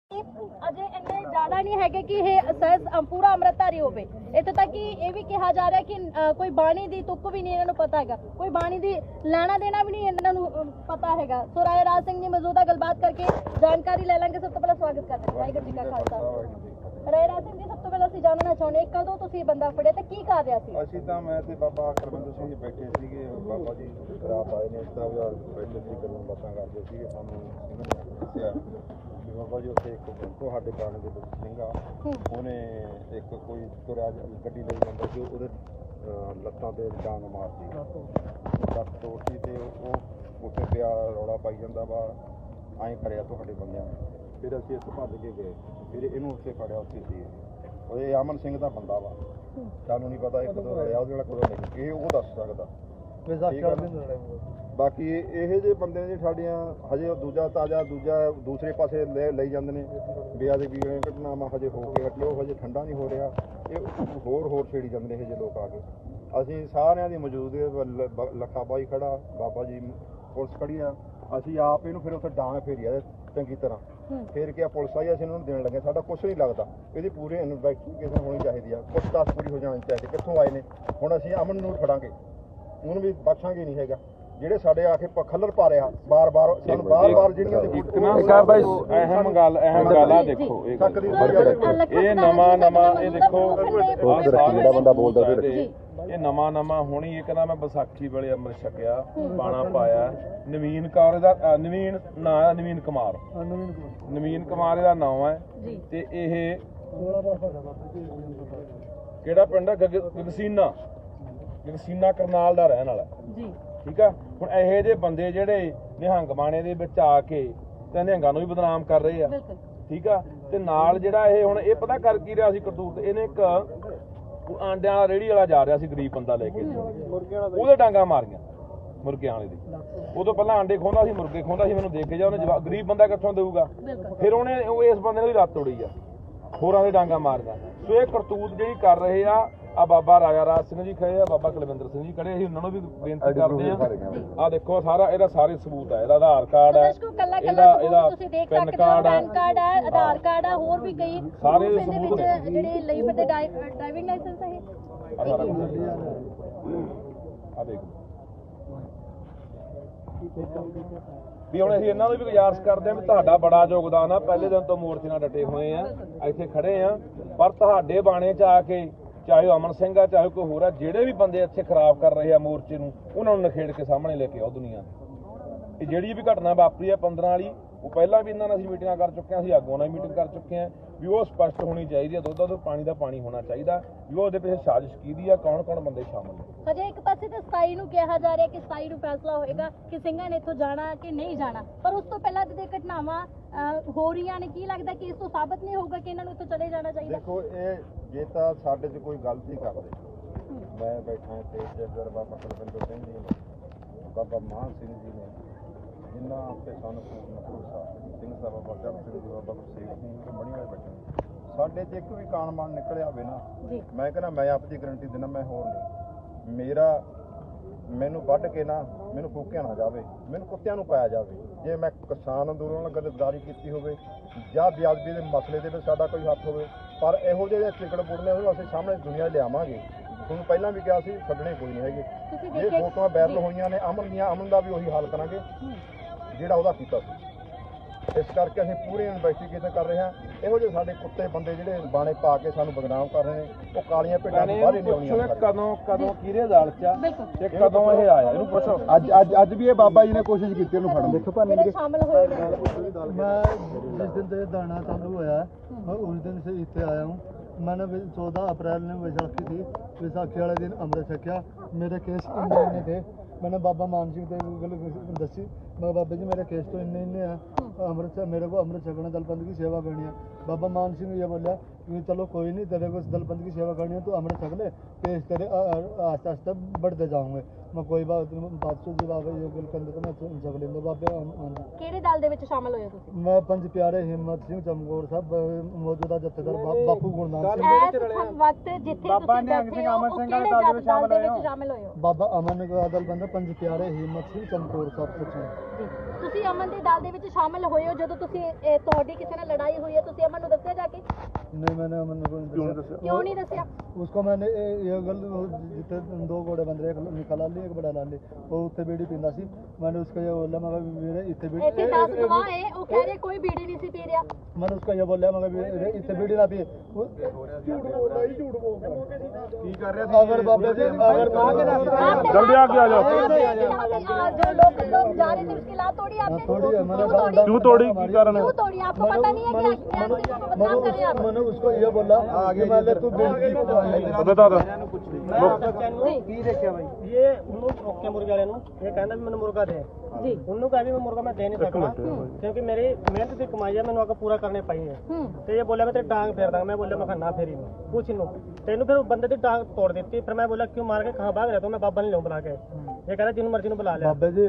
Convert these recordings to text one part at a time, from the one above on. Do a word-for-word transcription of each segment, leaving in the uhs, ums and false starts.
ਅਜੇ ਇੰਨੇ ਜ਼ਿਆਦਾ ਨਹੀਂ ਹੈਗੇ ਕਿ ਇਹ ਸਹਿਜ ਪੂਰਾ ਅੰਮ੍ਰਿਤਧਾਰੀ ਹੋਵੇ। ਇੱਥੇ ਤੱਕ ਕਿ ਇਹ ਵੀ ਕਿਹਾ ਜਾ ਰਿਹਾ ਕਿ ਕੋਈ ਬਾਣੀ ਦੀ ਤੁਕ ਵੀ ਨਹੀਂ ਇਹਨਾਂ ਨੂੰ ਪਤਾ ਹੈਗਾ, ਕੋਈ ਬਾਣੀ ਦੀ ਲੈਣਾ ਦੇਣਾ ਵੀ ਨਹੀਂ ਇਹਨਾਂ ਨੂੰ ਪਤਾ ਹੈਗਾ। ਸੋ ਰਾਏ ਰਾਜ ਸਿੰਘ ਜੀ ਮੌਜੂਦਾ ਗੱਲਬਾਤ ਕਰਕੇ ਜਾਣਕਾਰੀ ਲੈ ਲਾਂਗੇ। ਸਭ ਤੋਂ ਪਹਿਲਾਂ ਸਵਾਗਤ ਕਰਦੇ ਹਾਂ। ਵਾਹਿਗੁਰੂ ਜੀ ਕਾ ਖਾਲਸਾ। ਰਾਏ ਰਾਜ ਸਿੰਘ ਜੀ, ਸਭ ਤੋਂ ਪਹਿਲਾਂ ਅਸੀਂ ਜਾਣਨਾ ਚਾਹੁੰਦੇ ਹਾਂ ਕਦੋਂ ਤੁਸੀਂ ਇਹ ਬੰਦਾ ਫੜਿਆ ਤੇ ਕੀ ਕਰ ਰਿਹਾ ਸੀ? ਅਸੀਂ ਤਾਂ ਮੈਂ ਤੇ ਬਾਬਾ ਕੁਲਵਿੰਦਰ ਸਿੰਘ ਜੀ ਬੈਠੇ ਸੀਗੇ। ਬਾਬਾ ਜੀ ਰਾਤ ਆਏ ਨੇ, ਇਸ ਤਰ੍ਹਾਂ ਬੈਠੇ ਸੀ, ਗੱਲਾਂ ਬਾਤਾਂ ਕਰਦੇ ਸੀਗੇ। ਸਾਨੂੰ ਦੱਸਿਆ ਬਾਬਾ ਜੀ ਉੱਥੇ ਇੱਕ ਤੁਹਾਡੇ ਪੁਰਾਣੇ ਦੇ ਵਿੱਚ ਸਿੰਘ ਆ, ਉਹਨੇ ਇੱਕ ਕੋਈ ਤੁਰਿਆ ਗੱਡੀ ਲਈ ਜਾਂਦਾ ਸੀ, ਉਹਦੇ ਲੱਤਾਂ ਤੇ ਡਾਂਗ ਮਾਰਦੀ, ਲੱਤ ਤੋੜਦੀ ਤੇ ਉਹ ਉੱਥੇ ਪਿਆ ਰੌਲਾ ਪਾਈ ਜਾਂਦਾ ਵਾ, ਐਂ ਕਰਿਆ ਤੁਹਾਡੇ ਬੰਦਿਆਂ ਨੇ। ਫਿਰ ਅਸੀਂ ਇੱਥੇ ਭੱਜ ਕੇ ਗਏ, ਫਿਰ ਇਹਨੂੰ ਉੱਥੇ ਫੜਿਆ। ਉੱਥੇ ਸੀ ਉਹ ਇਹ ਅਮਨ ਸਿੰਘ ਦਾ ਬੰਦਾ ਵਾ, ਸਾਨੂੰ ਨਹੀਂ ਪਤਾ ਇਹ ਕਦੋਂ ਰਲਿਆ ਉਹਦੇ ਨਾਲ ਕਦੋਂ ਨਹੀਂ, ਇਹ ਉਹ ਦੱਸ ਸਕਦਾ। ਬਾਕੀ ਇਹੋ ਜਿਹੇ ਬੰਦੇ ਨੇ ਸਾਡੀਆਂ ਹਜੇ ਦੂਜਾ ਤਾਜ਼ਾ ਦੂਜਾ ਦੂਸਰੇ ਪਾਸੇ ਲੈ ਲਈ ਜਾਂਦੇ ਨੇ। ਵਿਆਹ ਦੇ ਵੀਡੀਓ ਘਟਨਾਵਾਂ ਹਜੇ ਹੋ ਕੇ ਹਟੇ, ਉਹ ਹਜੇ ਠੰਡਾ ਨਹੀਂ ਹੋ ਰਿਹਾ, ਇਹ ਹੋਰ ਹੋਰ ਛੇੜੀ ਜਾਂਦੇ ਨੇ ਇਹੋ ਜਿਹੇ ਲੋਕ ਆ ਕੇ। ਅਸੀਂ ਸਾਰਿਆਂ ਦੀ ਮੌਜੂਦਗੀ ਲੱਖਾ ਬਾਈ ਖੜਾ, ਬਾਬਾ ਜੀ ਪੁਲਿਸ ਖੜੀ ਆ, ਅਸੀਂ ਆਪ ਇਹਨੂੰ ਫਿਰ ਉੱਥੇ ਡਾਂਗ ਫੇਰੀ ਆ ਚੰਗੀ ਤਰ੍ਹਾਂ। ਫੇਰ ਕਿਹਾ ਪੁਲਿਸ ਆਈ, ਅਸੀਂ ਉਹਨਾਂ ਨੂੰ ਦੇਣ ਲੱਗੇ। ਸਾਡਾ ਕੁਛ ਨਹੀਂ ਲੱਗਦਾ, ਇਹਦੀ ਪੂਰੀ ਇਨਵੈਸਟੀਗੇਸ਼ਨ ਹੋਣੀ ਚਾਹੀਦੀ ਆ, ਪੁੱਛਤਾਛ ਪੂਰੀ ਹੋ ਜਾਣੀ ਚਾਹੀਦੀ ਕਿੱਥੋਂ ਆਏ ਨੇ। ਹੁਣ ਅਸੀਂ ਅਮਨ ਨੂੰ ਫੜਾਂਗੇ, ਉਹਨੂੰ ਵੀ ਬਖਸ਼ਾਂਗੇ ਨਹੀਂ ਹੈਗਾ। ਜਿਹੜੇ ਸਾਡੇ ਆ ਕੇ ਖੱਲਰ ਪਾ ਰਿਹਾ ਬਾਰ ਬਾਰ, ਸਾਨੂੰ ਬਾਰ ਬਾਰ ਜਿਹੜੀਆਂ ਅਹਿਮ ਗੱਲ ਅਹਿਮ ਗੱਲ ਆ ਦੇਖੋ, ਇਹ ਨਵਾਂ ਨਵਾਂ ਇਹ ਦੇਖੋ ਜਿਹੜਾ ਬੰਦਾ ਬੋਲਦਾ ਇਹ ਨਵਾਂ ਨਵਾਂ ਹੁਣੀ ਇਹ ਕਹਿੰਦਾ ਮੈਂ ਵਿਸਾਖੀ ਵੇਲੇ ਅੰਮ੍ਰਿਤ ਛਕਿਆ, ਬਾਣਾ ਪਾਇਆ। ਨਵੀਨ ਕੌਰ ਦਾ ਨਵੀਨ ਨਾਂ ਹੈ, ਨਵੀਨ ਕੁਮਾਰ, ਨਵੀਨ ਕੁਮਾਰ ਇਹਦਾ ਨਾਮ ਹੈ। ਤੇ ਇਹ ਕਿਹੜਾ ਪਿੰਡ ਹੈ? ਗਗਸੀਨਾ, ਗਗਸੀਨਾ ਕਰਨਾਲ ਦਾ ਰਹਿਣ ਵਾਲਾ ਜੀ, ਠੀਕ ਆ। ਹੁਣ ਇਹੋ ਜਿਹੇ ਬੰਦੇ ਜਿਹੜੇ ਨਿਹੰਗ ਬਾਣੇ ਦੇ ਵਿੱਚ ਆ ਕੇ ਤੇ ਨਿਹੰਗਾਂ ਨੂੰ ਵੀ ਬਦਨਾਮ ਕਰ ਰਹੇ ਆ, ਠੀਕ ਆ। ਤੇ ਨਾਲ ਜਿਹੜਾ ਇਹ ਹੁਣ ਇਹ ਪਤਾ ਕਰ ਕੀ ਰਿਹਾ ਸੀ ਕਰਤੂਤ, ਇਹਨੇ ਇੱਕ ਆਂਡਿਆਂ ਵਾਲਾ ਰੇਹੜੀ ਵਾਲਾ ਜਾ ਰਿਹਾ ਸੀ, ਗਰੀਬ ਬੰਦਾ ਲੈ ਕੇ, ਉਹਦੇ ਡਾਂਗਾ ਮਾਰੀਆਂ ਮੁਰਗਿਆਂ ਵਾਲੇ ਦੀ। ਉਦੋਂ ਪਹਿਲਾਂ ਆਂਡੇ ਖੋਂਦਾ ਸੀ, ਮੁਰਗੇ ਖੋਂਦਾ ਸੀ, ਮੈਨੂੰ ਦੇਖ ਕੇ ਜਾ ਉਹਨੇ ਜਵਾਬ, ਗਰੀਬ ਬੰਦਾ ਕਿੱਥੋਂ ਦੇਊਗਾ। ਫਿਰ ਉਹਨੇ ਉਹ ਇਸ ਬੰਦੇ ਨੇ ਵੀ ਲੱਤ ਤੋੜੀ ਆ, ਹੋਰਾਂ ਦੇ ਡਾਂਗਾ ਮਾਰੀਆਂ। ਸੋ ਇਹ ਕਰਤੂਤ ਜਿਹੜੀ ਕਰ ਰਹੇ ਆ ਆ ਬਾਬਾ ਰਾਜਾ ਰਾਜ ਸਿੰਘ ਜੀ ਖੜੇ ਆ, ਬਾਬਾ ਕੁਲਵਿੰਦਰ ਸਿੰਘ ਜੀ ਖੜੇ, ਅਸੀਂ ਉਹਨਾਂ ਨੂੰ ਵੀ ਬੇਨਤੀ ਕਰਦੇ ਆ। ਆ ਦੇਖੋ ਸਾਰਾ ਇਹਦਾ ਸਾਰੇ ਸਬੂਤ ਹੈ, ਇਹਦਾ ਆਧਾਰ ਕਾਰਡ ਹੈ, ਇਹਦਾ ਇਹਦਾ ਪੈਨ ਕਾਰਡ ਹੈ, ਆਧਾਰ ਕਾਰਡ ਹੈ, ਹੋਰ ਵੀ ਕਈ ਸਾਰੇ ਸਬੂਤ ਨੇ ਜਿਹੜੇ ਲਈ ਫਿਰਦੇ ਡਰਾਈਵਿੰਗ ਲਾਇਸੈਂਸ ਹੈ। ਆ ਦੇਖੋ ਵੀ ਹੁਣ ਅਸੀਂ ਇਹਨਾਂ ਨੂੰ ਵੀ ਗੁਜ਼ਾਰਿਸ਼ ਕਰਦੇ ਹਾਂ ਵੀ ਤੁਹਾਡਾ ਬੜਾ ਯੋਗਦਾਨ ਆ, ਪਹਿਲੇ ਦਿਨ ਤੋਂ ਮੋਰਚੇ ਨਾਲ ਡਟੇ ਹੋਏ ਆ, ਇੱਥੇ ਖੜੇ ਆ। ਪਰ ਤੁਹਾਡੇ ਬਾਣੇ 'ਚ ਆ ਕੇ ਚਾਹੇ ਅਮਨ ਸਿੰਘ ਆ ਚਾਹੇ ਕੋਈ ਹੋਰ ਆ, ਜਿਹੜੇ ਵੀ ਬੰਦੇ ਇੱਥੇ ਖਰਾਬ ਕਰ ਰਹੇ ਆ ਮੋਰਚੇ ਨੂੰ, ਉਹਨਾਂ ਨੂੰ ਨਖੇੜ ਕੇ ਸਾਹਮਣੇ ਲੈ ਕੇ ਆਓ ਦੁਨੀਆ ਨੂੰ। ਇਹ ਜਿਹੜੀ ਵੀ ਘਟਨਾ ਵਾਪਰੀ ਆ ਪੰਦਰਾਂ ਵਾਲੀ, ਉਹ ਪਹਿਲਾਂ ਵੀ ਇਹਨਾਂ ਨਾਲ ਅਸੀਂ ਮੀਟਿੰਗਾਂ ਕਰ ਚੁੱਕੇ ਹਾਂ, ਅਸੀਂ ਆਗੂਆਂ ਨਾਲ ਮੀਟਿੰਗ ਕਰ ਚੁੱਕੇ ਹਾਂ ਵੀ ਉਹ ਸਪਸ਼ਟ ਹੋਣੀ ਚਾਹੀਦੀ ਹੈ। ਦੁੱਧ ਦਾ ਦੁੱਧ ਪਾਣੀ ਦਾ ਪਾਣੀ ਹੋਣਾ ਚਾਹੀਦਾ ਵੀ ਉਹਦੇ ਪਿੱਛੇ ਸਾਜ਼ਿਸ਼ ਕੀਤੀ ਆ, ਕੌਣ ਕੌਣ ਬੰਦੇ ਸ਼ਾਮਲ ਨੇ। ਹਜੇ ਇੱਕ ਪਾਸੇ ਤੇ ਸਤਾਈ ਨੂੰ ਕਿਹਾ ਜਾ ਰਿਹਾ ਕਿ ਸਤਾਈ ਨੂੰ ਫੈਸਲਾ ਹੋਏਗਾ ਕਿ ਸਿੰਘਾਂ ਨੇ ਇੱਥੋਂ ਜਾਣਾ ਕਿ ਨਹੀਂ ਜਾਣਾ, ਪਰ ਉਸ ਤੋਂ ਪਹਿਲਾਂ ਜਿਹੜੇ ਘਟਨਾਵਾਂ ਹੋ ਰਹੀਆਂ ਨੇ, ਕੀ ਲੱਗਦਾ ਕਿ ਇਸ ਤੋਂ ਸਾਬਤ ਨਹੀਂ ਹੋਊਗਾ ਕਿ ਇਹਨਾਂ ਨੂੰ ਇੱਥੋਂ ਚਲੇ ਜਾਣਾ ਚਾਹੀਦਾ? ਦੇਖੋ ਇਹ ਜੇ ਤਾਂ ਸਾਡੇ 'ਚ ਕੋਈ ਗਲਤੀ ਕਰਦੇ, ਮੈਂ ਬੈਠਾ ਤੇ ਜਸਦਰ ਬਾਬਾ ਕੁਲਵਿੰਦਰ ਸਿੰਘ ਜੀ ਨੇ, ਬਾਬਾ ਮਾਨ ਸਿੰਘ ਜੀ ਨੇ, ਜਿਨ੍ਹਾਂ ਉੱਤੇ ਸਾਨੂੰ ਭਰੋਸਾ, ਸਿੰਘ ਸਾਹਿਬ ਬਾਬਾ ਚਰਨ ਸਿੰਘ ਜੀ, ਬਾਬਾ ਗੁਰਸੇਵ ਸਿੰਘ ਜੀ ਬਣੀ ਹੋਏ ਬੈਠੇ। ਸਾਡੇ 'ਚ ਇੱਕ ਵੀ ਕਾਨਮਾਨ ਨਿਕਲਿਆ ਹੋਵੇ ਨਾ, ਮੈਂ ਕਹਿੰਦਾ ਮੈਂ ਆਪ ਦੀ ਗਰੰਟੀ ਦਿੰਦਾ, ਮੈਂ ਹੋਰ ਨਹੀਂ, ਮੇਰਾ ਮੈਨੂੰ ਵੱਢ ਕੇ ਨਾ ਮੈਨੂੰ ਫੂਕਿਆ ਨਾ ਜਾਵੇ, ਮੈਨੂੰ ਕੁੱਤਿਆਂ ਨੂੰ ਪਾਇਆ ਜਾਵੇ। ਜੇ ਮੈਂ ਕਿਸਾਨ ਅੰਦੋਲਨ ਨਾਲ ਗ੍ਰਿਫਤਾਰੀ ਕੀਤੀ ਹੋਵੇ ਜਾਂ ਬੇਅਦਬੀ ਦੇ ਮਸਲੇ ਦੇ ਵਿੱਚ ਸਾਡਾ ਕੋਈ ਹੱਥ ਹੋਵੇ, ਪਰ ਇਹੋ ਜਿਹੇ ਚਿਕੜ ਪੁੜਨੇ ਉਹਨੂੰ ਅਸੀਂ ਸਾਹਮਣੇ ਦੁਨੀਆ ਲਿਆਵਾਂਗੇ। ਤੁਹਾਨੂੰ ਪਹਿਲਾਂ ਵੀ ਕਿਹਾ ਸੀ, ਛੱਡਣੇ ਕੋਈ ਨਹੀਂ ਹੈਗੇ। ਜੇ ਫੋਟੋਆਂ ਵਾਇਰਲ ਹੋਈਆਂ ਨੇ ਅਮਨ ਦੀਆਂ, ਅਮਨ ਦਾ ਵੀ ਉਹੀ ਹਾਲ ਕਰਾਂਗੇ ਜਿਹੜਾ ਉਹਦਾ ਕੀਤਾ ਸੀ। ਇਸ ਕਰਕੇ ਅਸੀਂ ਪੂਰੀ ਇਨਵੈਸਟੀਗੇਸ਼ਨ ਕਰ ਰਹੇ ਹਾਂ। ਇਹੋ ਜਿਹੇ ਸਾਡੇ ਕੁੱਤੇ ਬੰਦੇ ਜਿਹੜੇ ਬਾਣੇ ਪਾ ਕੇ ਸਾਨੂੰ ਬਦਨਾਮ ਕਰ ਰਹੇ ਨੇ, ਉਹ ਕਾਲੀਆਂ ਭੇਡਾਂ ਤੋਂ ਬਾਹਰ ਹੀ ਨਹੀਂ ਆਉਣੀਆਂ। ਕਦੋਂ ਕਦੋਂ ਕਿਹਦੇ ਦਾਲ ਚ ਤੇ ਕਦੋਂ ਇਹ ਆਇਆ, ਇਹਨੂੰ ਪੁੱਛੋ। ਅੱਜ ਅੱਜ ਅੱਜ ਵੀ ਇਹ ਬਾਬਾ ਜੀ ਨੇ ਕੋਸ਼ਿਸ਼ ਕੀਤੀ ਇਹਨੂੰ ਫੜਨ। ਦੇਖੋ ਭਾਵੇਂ ਸ਼ਾਮਲ ਹੋਏ ਨੇ। ਮੈਂ ਜਿਸ ਦਿਨ ਤੇ ਦਾਣਾ ਚਾलू ਹੋਇਆ, मैं उस दिन से इतने आया हूँ। मैंने चौदह अप्रैल ने वैसाखी थी, वैसाखी वाले दिन अमृत छकिया। मेरे केस इन्ने इन्ने थे, मैंने बाबा मान सिंह से गल दसी, मैं बाबा जी मेरे केस तो इन्ने इन्ने हैं, अमृत मेरे को अमृत छकना दलपंथ की सेवा करनी है। बाबा मान सिंह ये बोला कि चलो कोई नहीं, तेरे को दलपंथ की सेवा करनी है तो अमृत छक ले, केस तेरे आस्ते आस्ते बढ़ते जाऊंगे। मैं कोई बात बात सुन जी बाबा ये गल करने तो मैं छक लेंगे बाबे। ਕਿਹੜੇ ਦਲ ਦੇ ਵਿੱਚ ਸ਼ਾਮਲ ਹੋਏ ਹੋ ਤੁਸੀਂ? मैं पंच प्यारे हिम्मत सिंह चमकौर साहब मौजूदा जत्थेदार बापू गुरनाम सिंह, ਇਸ ਵਕਤ ਜਿੱਥੇ ਤੁਸੀਂ ਬੈਠੇ ਹੋ ਉਹ ਕਿਹੜੇ ਦਲ ਦੇ ਵਿੱਚ ਸ਼ਾਮਲ ਹੋਏ ਹੋ? बाबा अमन का दल बंदा पंच प्यारे हिम्मत सिंह चमकौर साहब सचिव ਜੀ ਤੁਸੀਂ ਅਮਨ ਦੇ ਦਲ ਦੇ ਵਿੱਚ ਸ਼ਾਮਲ ਹੋਏ ਹੋ। ਜਦੋਂ ਤੁਸੀਂ ਇਹ ਤੁਹਾਡੀ ਕਿਸੇ ਨਾਲ ਲੜਾਈ ਹੋਈ ਹੈ ਤੁਸੀਂ ਅਮਨ ਨੂੰ ਦੱਸਿਆ ਜਾ ਕੇ? नहीं मैंने अमन को नहीं दसा। ਕਿਉਂ ਨਹੀਂ ਦੱਸਿਆ? उसको मैंने ये- ये गल जितने दो घोड़े बंद रहे, एक निका लाली एक बड़ा लाली, वो उत्ते बीड़ी पींदा सी। मैंने उसको ये बोला मगर वीरे इत्ते बीड़ी ਇੱਥੇ ਦਸ ਗਵਾਹ ਹੈ ਉਹ ਕਹਿ ਰਹੇ ਕੋਈ ਬੀੜੀ ਨਹੀਂ ਸੀ ਪੀ ਰਿਹਾ। मैंने उसको ये बोला मगर वीरे इत्ते बीड़ी ना पिए। वो झूठ बोल रहा है, झूठ बोल रहा है। ਕੀ ਕਰ ਰਿਹਾ अगर बाबा जी अगर जल्दी आगे आ जाओ। जो लोग लोग जा रहे थे उसकी लात तोड़ी आपने? थोड़ी है मैंने क्यों तोड़ी? क्यों तोड़ी? की कारण है? क्यों तोड़ी? आपको पता नहीं है कि आप किसी को बदनाम कर रहे हैं आप? मैंने उसको ये बोला कि मैंने तू बेइज्जती बता दो ਕੀ ਦੇਖਿਆ ਬਾਈ ਇਹ ਉਹਨੂੰ ਓਕੇ ਮੁਰਗੇ ਵਾਲੇ ਨੂੰ ਇਹ ਕਹਿੰਦਾ ਵੀ ਮੈਨੂੰ ਮੁਰਗਾ ਦੇ जी ਉਹਨੂੰ ਕਹਿੰਦਾ ਵੀ ਮੈਂ ਮੁਰਗਾ ਮੈਂ ਦੇ ਨਹੀਂ ਸਕਦਾ ਕਿਉਂਕਿ ਮੇਰੀ ਮਿਹਨਤ ਦੀ ਕਮਾਈ ਹੈ ਮੈਨੂੰ ਆਗਾ ਪੂਰਾ ਕਰਨੇ ਪਈ ਹੈ ਤੇ ਇਹ ਬੋਲਿਆ ਮੈਂ ਤੇ ਡਾਂਗ ਫੇਰ ਦਾਂਗਾ। मैं बोला मैं ना फेरी में कुछ नु तेन फिर बंदे की टांग तोड़ देती। फिर मैं बोला क्यों मार के कहाँ भाग रहे तो मैं बाबा नहीं लूँ बुला के। ये कहता जिन मर्जी ने बुला लिया बाबा जी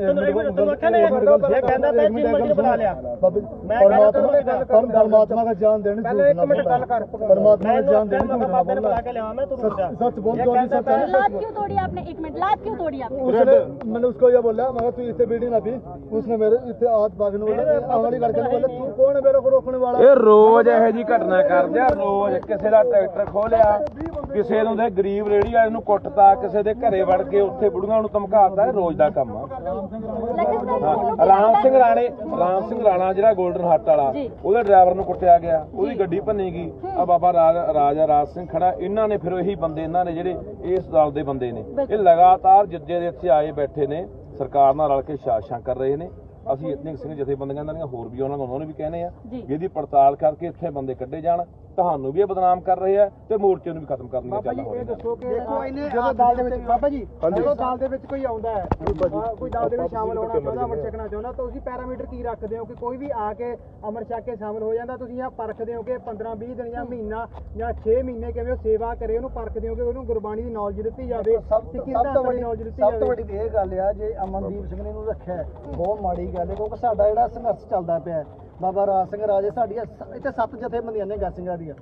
परमात्मा का जान देने परमात्मा का जान देने बुला के लिया मैं तू सच बोल दो सच है। लात क्यों तोड़ी आपने? एक मिनट, लात क्यों तोड़ी आपने? उसने मैंने उसको ये बोला मगर तू इतने बीड़ी ना पी। उसने मेरे इतने हाथ भागने वाले आंगड़ी करके बोले तू कौन है मेरे को रोकने वाला? ਇਹ ਰੋਜ਼ ਇਹੋ ਜੀ ਘਟਨਾ ਕਰਦੇ ਆ। ਰੋਜ਼ ਕਿਸੇ ਦਾ ਟਰੈਕਟਰ ਖੋਲਿਆ, ਕਿਸੇ ਨੂੰ ਦੇ ਗਰੀਬ ਰੇਹੜੀ ਵਾਲੇ ਨੂੰ ਕੁੱਟਤਾ, ਕਿਸੇ ਦੇ ਘਰੇ ਵੜ ਕੇ ਉੱਥੇ ਬੁੜੀਆਂ ਨੂੰ ਧਮਕਾਤਾ। ਇਹ ਰੋਜ਼ ਦਾ ਕੰਮ ਆ। ਹਾਂ, ਰਾਮ ਸਿੰਘ ਰਾਣੇ ਰਾਮ ਸਿੰਘ ਰਾਣਾ ਜਿਹੜਾ ਗੋਲਡਨ ਹੱਟ ਵਾਲਾ ਉਹਦੇ ਡਰਾਈਵਰ ਨੂੰ ਕੁੱਟਿਆ ਗਿਆ, ਉਹਦੀ ਗੱਡੀ ਭੰਨੀ ਗਈ। ਆ ਬਾਬਾ ਰਾਜ ਰਾਜਾ ਰਾਜ ਸਿੰਘ ਖੜਾ, ਇਹਨਾਂ ਨੇ ਫਿਰ ਇਹੀ ਬੰਦੇ ਇਹਨਾਂ ਨੇ ਜਿਹੜੇ ਇਸ ਦਲ ਦੇ ਬੰਦੇ ਨੇ ਇਹ ਲਗਾਤਾਰ ਜਿੱਦੇ ਦੇ ਇੱਥੇ ਆਏ ਬੈਠੇ ਨੇ, ਸਰਕਾਰ ਨਾਲ ਰਲ ਕੇ ਸਾਜ਼ਿਸ਼ਾਂ ਕਰ ਰਹੇ ਨੇ। ਅਸੀਂ ਇਤਨੇ ਸਿੰਘ ਜਥੇਬੰਦੀਆਂ ਦੀਆਂ ਹੋਰ ਵੀ ਉਹਨਾਂ ਨੂੰ ਉਹਨਾਂ ਨੂੰ ਵੀ ਕਹਿੰਦੇ ਆ ਵੀ ਇਹਦੀ ਪੜਤਾਲ ਕਰਕੇ ਇੱਥੇ ਬੰਦੇ ਕੱਢੇ ਜਾਣ। ਤੁਹਾਨੂੰ ਵੀ ਇਹ ਬਦਨਾਮ ਕਰ ਰਹੇ ਆ ਤੇ ਮੋਰਚੇ ਨੂੰ ਵੀ ਖਤਮ ਕਰਨ ਦੀ ਚੱਲ ਹੋ ਰਹੀ ਹੈ। ਦੇਖੋ ਇਹਨੇ ਜਦੋਂ ਦਲ ਦੇ ਵਿੱਚ ਬਾਬਾ ਜੀ ਜਦੋਂ ਦਲ ਦੇ ਵਿੱਚ ਕੋਈ ਆਉਂਦਾ ਹੈ ਕੋਈ ਦਲ ਦੇ ਵਿੱਚ ਸ਼ਾਮਲ ਹੋਣਾ ਚਾਹੁੰਦਾ, ਅਮਰ ਛਕਣਾ ਚਾਹੁੰਦਾ, ਤਾਂ ਤੁਸੀਂ ਪੈਰਾਮੀਟਰ ਕੀ ਰੱਖਦੇ ਹੋ ਕਿ ਕੋਈ ਵੀ ਆ ਕੇ ਅਮਰ ਛਕ ਕੇ ਸ਼ਾਮਲ ਹੋ ਜਾਂਦਾ? ਤੁਸੀਂ ਇਹ ਪਰਖਦੇ ਹੋ ਕਿ ਪੰਦਰਾਂ ਵੀਹ ਦਿਨ ਜਾਂ ਮਹੀਨਾ ਜਾਂ ਛੇ ਮਹੀਨੇ ਕਿਵੇਂ ਉਹ ਸੇਵਾ ਕਰੇ, ਉਹਨੂੰ ਪਰਖਦੇ ਹੋ ਕਿ ਉਹਨੂੰ ਗੁਰਬਾਣੀ ਦੀ ਨੌਲੇਜ ਦਿੱਤੀ ਜਾਵੇ, ਸਿੱਖੀ ਸਿਧਾਂਤਾਂ ਦੀ ਨੌਲੇਜ ਦਿੱਤੀ ਜਾਵੇ। ਸਭ ਤੋਂ ਵੱਡੀ ਇਹ ਗੱਲ ਆ ਜੇ ਅਮਨਦੀਪ ਸਿੰਘ ਨੇ ਇਹਨੂੰ ਰੱਖਿਆ ਬਹੁਤ ਮਾੜੀ ਗੱਲ ਹੈ ਕਿਉਂਕਿ ਸਾਡਾ ਜਿਹੜਾ ਸੰਘਰਸ਼ ਚੱਲਦਾ ਪਿਆ ਬਾਬਾ ਰਾਜ ਸਿੰਘ ਰਾਜੇ ਸਾਡੀਆਂ ਇੱਥੇ ਸੱਤ ਜਥੇਬੰਦੀਆਂ ਨੇ ਗਾਸੀਆਂ ਦੀਆਂ।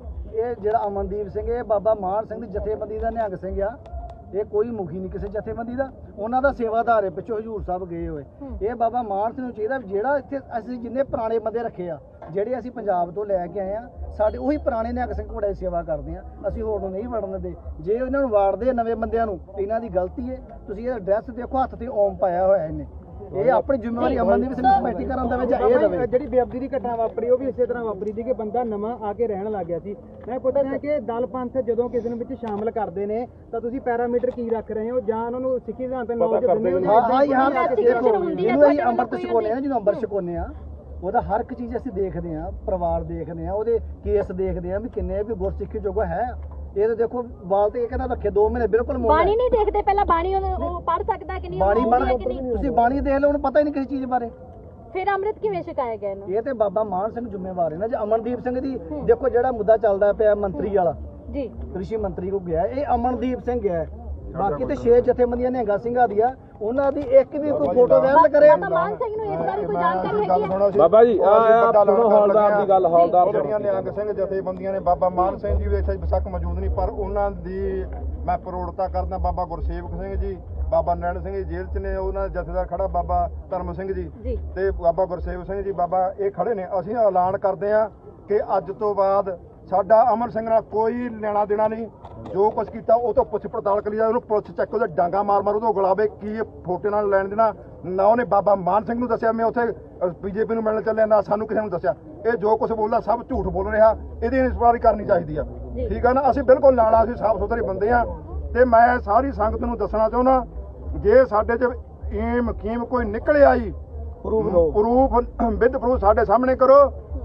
ਇਹ ਜਿਹੜਾ ਅਮਨਦੀਪ ਸਿੰਘ ਇਹ ਬਾਬਾ ਮਾਨ ਸਿੰਘ ਦੀ ਜਥੇਬੰਦੀ ਦਾ ਨਿਹੰਗ ਸਿੰਘ ਆ। ਇਹ ਕੋਈ ਮੁਖੀ ਨਹੀਂ ਕਿਸੇ ਜਥੇਬੰਦੀ ਦਾ, ਉਹਨਾਂ ਦਾ ਸੇਵਾਦਾਰ ਹੈ। ਪਿੱਛੋਂ ਹਜੂਰ ਸਾਹਿਬ ਗਏ ਹੋਏ ਇਹ ਬਾਬਾ ਮਾਨ ਸਿੰਘ ਨੂੰ ਚਾਹੀਦਾ ਜਿਹੜਾ ਇੱਥੇ ਅਸੀਂ ਜਿੰਨੇ ਪੁਰਾਣੇ ਬੰਦੇ ਰੱਖੇ ਆ ਜਿਹੜੇ ਅਸੀਂ ਪੰਜਾਬ ਤੋਂ ਲੈ ਕੇ ਆਏ ਆ ਸਾਡੇ ਉਹੀ ਪੁਰਾਣੇ ਨਿਹੰਗ ਸਿੰਘ ਘੋੜੇ ਦੀ ਸੇਵਾ ਕਰਦੇ ਆ। ਅਸੀਂ ਹੋਰ ਨੂੰ ਨਹੀਂ ਵੜਨ ਦਿੰਦੇ। ਜੇ ਇਹਨਾਂ ਨੂੰ ਵਾੜਦੇ ਨਵੇਂ ਬੰਦਿਆਂ ਨੂੰ ਇਹਨਾਂ ਦੀ ਗਲਤੀ ਹੈ। ਤੁਸੀਂ ਇਹ ਐਡਰੈਸ ਦੇਖੋ ਹੱਥ ਤੇ ਓਮ ਪਾਇਆ ਹੋਇਆ ਇਹਨੇ। ਇਹ ਆਪਣੀ ਜ਼ਿੰਮੇਵਾਰੀ ਅਮਨਦੀਪ ਸਿੰਘ ਸਪੈਸ਼ਟੀ ਕਰਨ ਦੇਵੇ ਜਾਂ ਇਹ ਦੇਵੇ। ਜਿਹੜੀ ਬੇਅਦਬੀ ਦੀ ਘਟਨਾ ਵਾਪਰੀ ਉਹ ਵੀ ਇਸੇ ਤਰ੍ਹਾਂ ਵਾਪਰੀ ਸੀ ਕਿ ਬੰਦਾ ਨਵਾਂ ਆ ਕੇ ਰਹਿਣ ਲੱਗ ਗਿਆ ਸੀ। ਮੈਂ ਪੁੱਛਦਾ ਕਿ ਦਲ ਪੰਥ ਜਦੋਂ ਕਿਸੇ ਨੂੰ ਵਿੱਚ ਸ਼ਾਮਲ ਕਰਦੇ ਨੇ ਤਾਂ ਤੁਸੀਂ ਪੈਰਾਮੀਟਰ ਕੀ ਰੱਖ ਰਹੇ ਹੋ ਜਾਂ ਉਹਨਾਂ ਨੂੰ ਸਿੱਖੀ ਸਿਧਾਂਤ ਨੌਲੇਜ ਦਿੰਦੇ ਹੋ? ਹਾਂ ਹਾਂ ਯਾਰ ਦੇਖੋ ਜਿਹਨੂੰ ਅਸੀਂ ਅੰਮ੍ਰਿਤ ਛਕਾਉਂਦੇ ਆ, ਜਿਹਨੂੰ ਅੰਮ੍ਰਿਤ ਛਕਾਉਂਦੇ ਆ ਉਹਦਾ ਹਰ ਇੱਕ ਚੀਜ਼ ਅਸੀਂ ਦੇਖਦੇ ਆ, ਪਰਿਵਾਰ ਦੇਖਦੇ ਆ, ਉਹਦੇ ਕੇਸ ਦੇਖਦੇ ਆ ਵੀ ਕਿੰਨੇ ਵੀ ਗੁਰਸਿੱਖੀ ਜੋਗਾ ਹੈ। ਇਹ ਤਾਂ ਦੇਖੋ ਵਾਲ ਤੇ ਇਹ ਕਹਿੰਦਾ ਰੱਖੇ ਦੋ ਮਹੀਨੇ ਬਿਲਕੁਲ ਮੋੜ ਬਾਣੀ ਨਹੀਂ ਦੇਖਦੇ ਪਹਿਲਾਂ ਬਾਣੀ ਉਹ ਪੜ ਸਕਦਾ ਕਿ ਨਹੀਂ? ਬਾਣੀ ਬਣ ਤੁਸੀਂ ਬਾਣੀ ਦੇਖ ਲਓ ਉਹਨੂੰ ਪਤਾ ਹੀ ਨਹੀਂ ਕਿਸੇ ਚੀਜ਼ ਬਾਰੇ। ਫਿਰ ਅੰਮ੍ਰਿਤ ਕਿਵੇਂ ਛਕਾਇਆ ਗਿਆ ਇਹਨੂੰ? ਇਹ ਤੇ ਬਾਬਾ ਮਾਨ ਸਿੰਘ ਜ਼ਿੰਮੇਵਾਰ ਹੈ ਨਾ। ਜੇ ਅਮਨਦੀਪ ਸਿੰਘ ਦੀ ਦੇਖੋ ਜਿਹੜਾ ਮੁੱਦਾ ਚੱਲਦਾ ਪਿਆ ਮੰਤਰੀ ਵਾਲਾ ਜੀ ਕ੍ਰਿਸ਼ੀ ਮੰਤਰੀ ਕੋ ਗਿਆ ਇਹ ਅਮਨਦੀਪ ਸਿੰਘ ਹੈ। ਬਾਕੀ ਤੇ ਛੇ ਜਥੇਬੰਦੀਆਂ ਨਿਹੰਗਾ ਸਿੰਘਾਂ ਦੀਆਂ ਉਹਨਾਂ ਦੀ ਇੱਕ ਵੀ ਕੋਈ ਫੋਟੋ ਵਾਇਰਲ ਕਰੇ। ਬਾਬਾ ਮਾਨ ਸਿੰਘ ਨੂੰ ਇਸ ਬਾਰੇ ਕੋਈ ਜਾਣਕਾਰੀ ਹੈਗੀ ਹੈ? ਬਾਬਾ ਜੀ ਆ ਆ ਸੁਣੋ ਹੌਲਦਾਰ ਦੀ ਗੱਲ। ਹੌਲਦਾਰ ਜਿਹੜੀਆਂ ਨਿਹੰਗ ਸਿੰਘ ਜਥੇਬੰਦੀਆਂ ਨੇ ਬਾਬਾ ਮਾਨ ਸਿੰਘ ਜੀ ਵੀ ਇੱਥੇ ਬੇਸ਼ੱਕ ਮੌਜੂਦ ਨਹੀਂ ਪਰ ਉਹਨਾਂ ਦੀ ਮੈਂ ਪ੍ਰੋੜਤਾ ਕਰਦਾ। ਬਾਬਾ ਗੁਰਸੇਵਕ ਸਿੰਘ ਜੀ, ਬਾਬਾ ਨੈਣ ਸਿੰਘ ਜੀ ਜੇਲ੍ਹ 'ਚ ਨੇ, ਉਹਨਾਂ ਦਾ ਜਥੇਦਾਰ ਖੜਾ ਬਾਬਾ ਧਰਮ ਸਿੰਘ ਜੀ ਤੇ ਬਾਬਾ ਗੁਰਸੇਵਕ ਸਿੰਘ ਜੀ ਬਾਬਾ ਇਹ ਖੜੇ ਨੇ। ਅਸੀਂ ਐਲਾਨ ਕਰਦੇ ਹਾਂ ਕਿ ਅੱਜ ਤੋਂ ਬਾਅਦ ਸਾਡਾ ਅਮਰ ਸਿੰਘ ਨਾਲ ਕੋਈ ਲੈਣਾ ਦੇਣਾ ਨਹੀਂ। ਜੋ ਕੁਝ ਕੀਤਾ ਉਹ ਤੋਂ ਪੁੱਛ ਪੜਤਾਲ ਕਰੀ ਜਾਵੇ। ਉਹਨੂੰ ਪੁਲਿਸ ਚੱਕ ਉਹਦੇ ਡਾਂਗਾ ਮਾਰ ਮਾਰ ਉਹਦੋਂ ਗਲਾਵੇ ਕੀ ਇਹ ਫੋਟੇ ਨਾਲ ਲੈਣ ਦੇਣਾ ਨਾ। ਉਹਨੇ ਬਾਬਾ ਮਾਨ ਸਿੰਘ ਨੂੰ ਦੱਸਿਆ ਮੈਂ ਉੱਥੇ ਬੀਜੇਪੀ ਨੂੰ ਮਿਲਣ ਚੱਲਿਆ, ਨਾ ਸਾਨੂੰ ਕਿਸੇ ਨੂੰ ਦੱਸਿਆ। ਇਹ ਜੋ ਕੁਝ ਬੋਲਦਾ ਸਭ ਝੂਠ ਬੋਲ ਰਿਹਾ। ਇਹਦੀ ਇਨਕੁਆਇਰੀ ਕਰਨੀ ਚਾਹੀਦੀ ਆ। ਠੀਕ ਆ ਨਾ। ਅਸੀਂ ਬਿਲਕੁਲ ਨਾਲ ਅਸੀਂ ਸਾਫ਼ ਸੁਥਰੇ ਬੰਦੇ ਆ ਤੇ ਮੈਂ ਸਾਰੀ ਸੰਗਤ ਨੂੰ ਦੱਸਣਾ ਚਾਹੁੰਦਾ ਜੇ ਸਾਡੇ 'ਚ ਈਮ ਕੀਮ ਕੋਈ ਨਿਕਲਿਆ ਜੀ ਪ੍ਰੂਫ ਪ੍ਰੂਫ ਵਿਦ ਪ੍ਰੂਫ ਸਾਡੇ ਸਾਹਮਣੇ ਕਰੋ।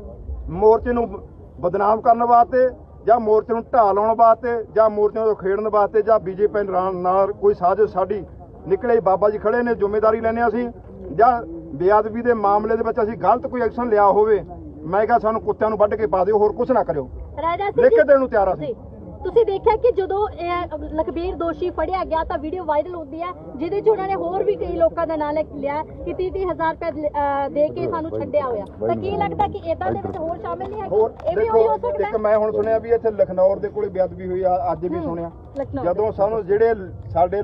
ਮੋਰਚੇ ਨੂੰ ਬਦਨਾਮ ਕਰਨ ਵਾਸਤੇ ਜਾਂ ਮੋਰਚੇ ਨੂੰ ਢਾਹ ਲਾਉਣ ਵਾਸਤੇ ਜਾਂ ਮੋਰਚੇ ਨੂੰ ਖੇਡਣ ਵਾਸਤੇ ਜਾਂ ਬੀਜੇਪੀ ਨਾਲ ਕੋਈ ਸਾਜ਼ਿਸ਼ ਸਾਡੀ ਨਿਕਲੇ। ਬਾਬਾ ਜੀ ਖੜੇ ਨੇ, ਜ਼ਿੰਮੇਵਾਰੀ ਲੈਣੇ ਅਸੀਂ। ਜਾਂ ਬੇਅਦਬੀ ਦੇ ਮਾਮਲੇ ਦੇ ਵਿੱਚ ਅਸੀਂ ਗਲਤ ਕੋਈ ਐਕਸ਼ਨ ਲਿਆ ਹੋਵੇ ਮੈਂ ਕਿਹਾ ਸਾਨੂੰ ਕੁੱਤਿਆਂ ਨੂੰ ਵੱਢ ਕੇ ਪਾ ਦਿਓ, ਹੋਰ ਕੁਝ ਨਾ ਕਰਿਓ। ਰਾਜਾ ਸਿੰਘ ਲਿਖ ਕੇ ਜੀ, ਦੇਣ ਨੂੰ ਤਿਆਰ ਆ ਜੀ ਤੁਸੀਂ ਦੇਖਿਆ ਕਿ ਜਦੋਂ ਇਹ ਲਖਬੀਰ ਦੋਸ਼ੀ ਫੜਿਆ ਗਿਆ ਤਾਂ ਵੀਡੀਓ ਵਾਇਰਲ ਹੁੰਦੀ ਹੈ ਜਿਹਦੇ 'ਚ ਉਹਨਾਂ ਨੇ ਹੋਰ ਵੀ ਕਈ ਲੋਕਾਂ ਦਾ ਨਾਂ ਲਿਆ ਕਿ ਤੀਹ ਤੀਹ ਹਜ਼ਾਰ ਰੁਪਏ ਅਹ, ਦੇ ਕੇ ਸਾਨੂੰ ਛੱਡਿਆ ਹੋਇਆ ਤਾਂ ਕੀ ਲੱਗਦਾ ਕਿ ਇਦਾਂ ਦੇ ਵਿੱਚ ਹੋਰ ਸ਼ਾਮਿਲ ਨਹੀਂ ਹੋਰ ਹੈਗੇ ਇਹ ਵੀ ਉਹੀ ਹੋ ਦੇਖੋ ਸਕਦਾ ਇੱਕ ਮੈਂ ਹੁਣ ਸੁਣਿਆ ਵੀ ਇੱਥੇ ਲਖਨੌਰ ਦੇ ਕੋਲੇ ਬੇਅਦਬੀ ਹੋਈ ਆ, ਅੱਜ ਵੀ ਸੁਣਿਆ ਲਖਨਊ ਜਦੋਂ ਸਾਨੂੰ ਜਿਹੜੇ ਸਾਡੇ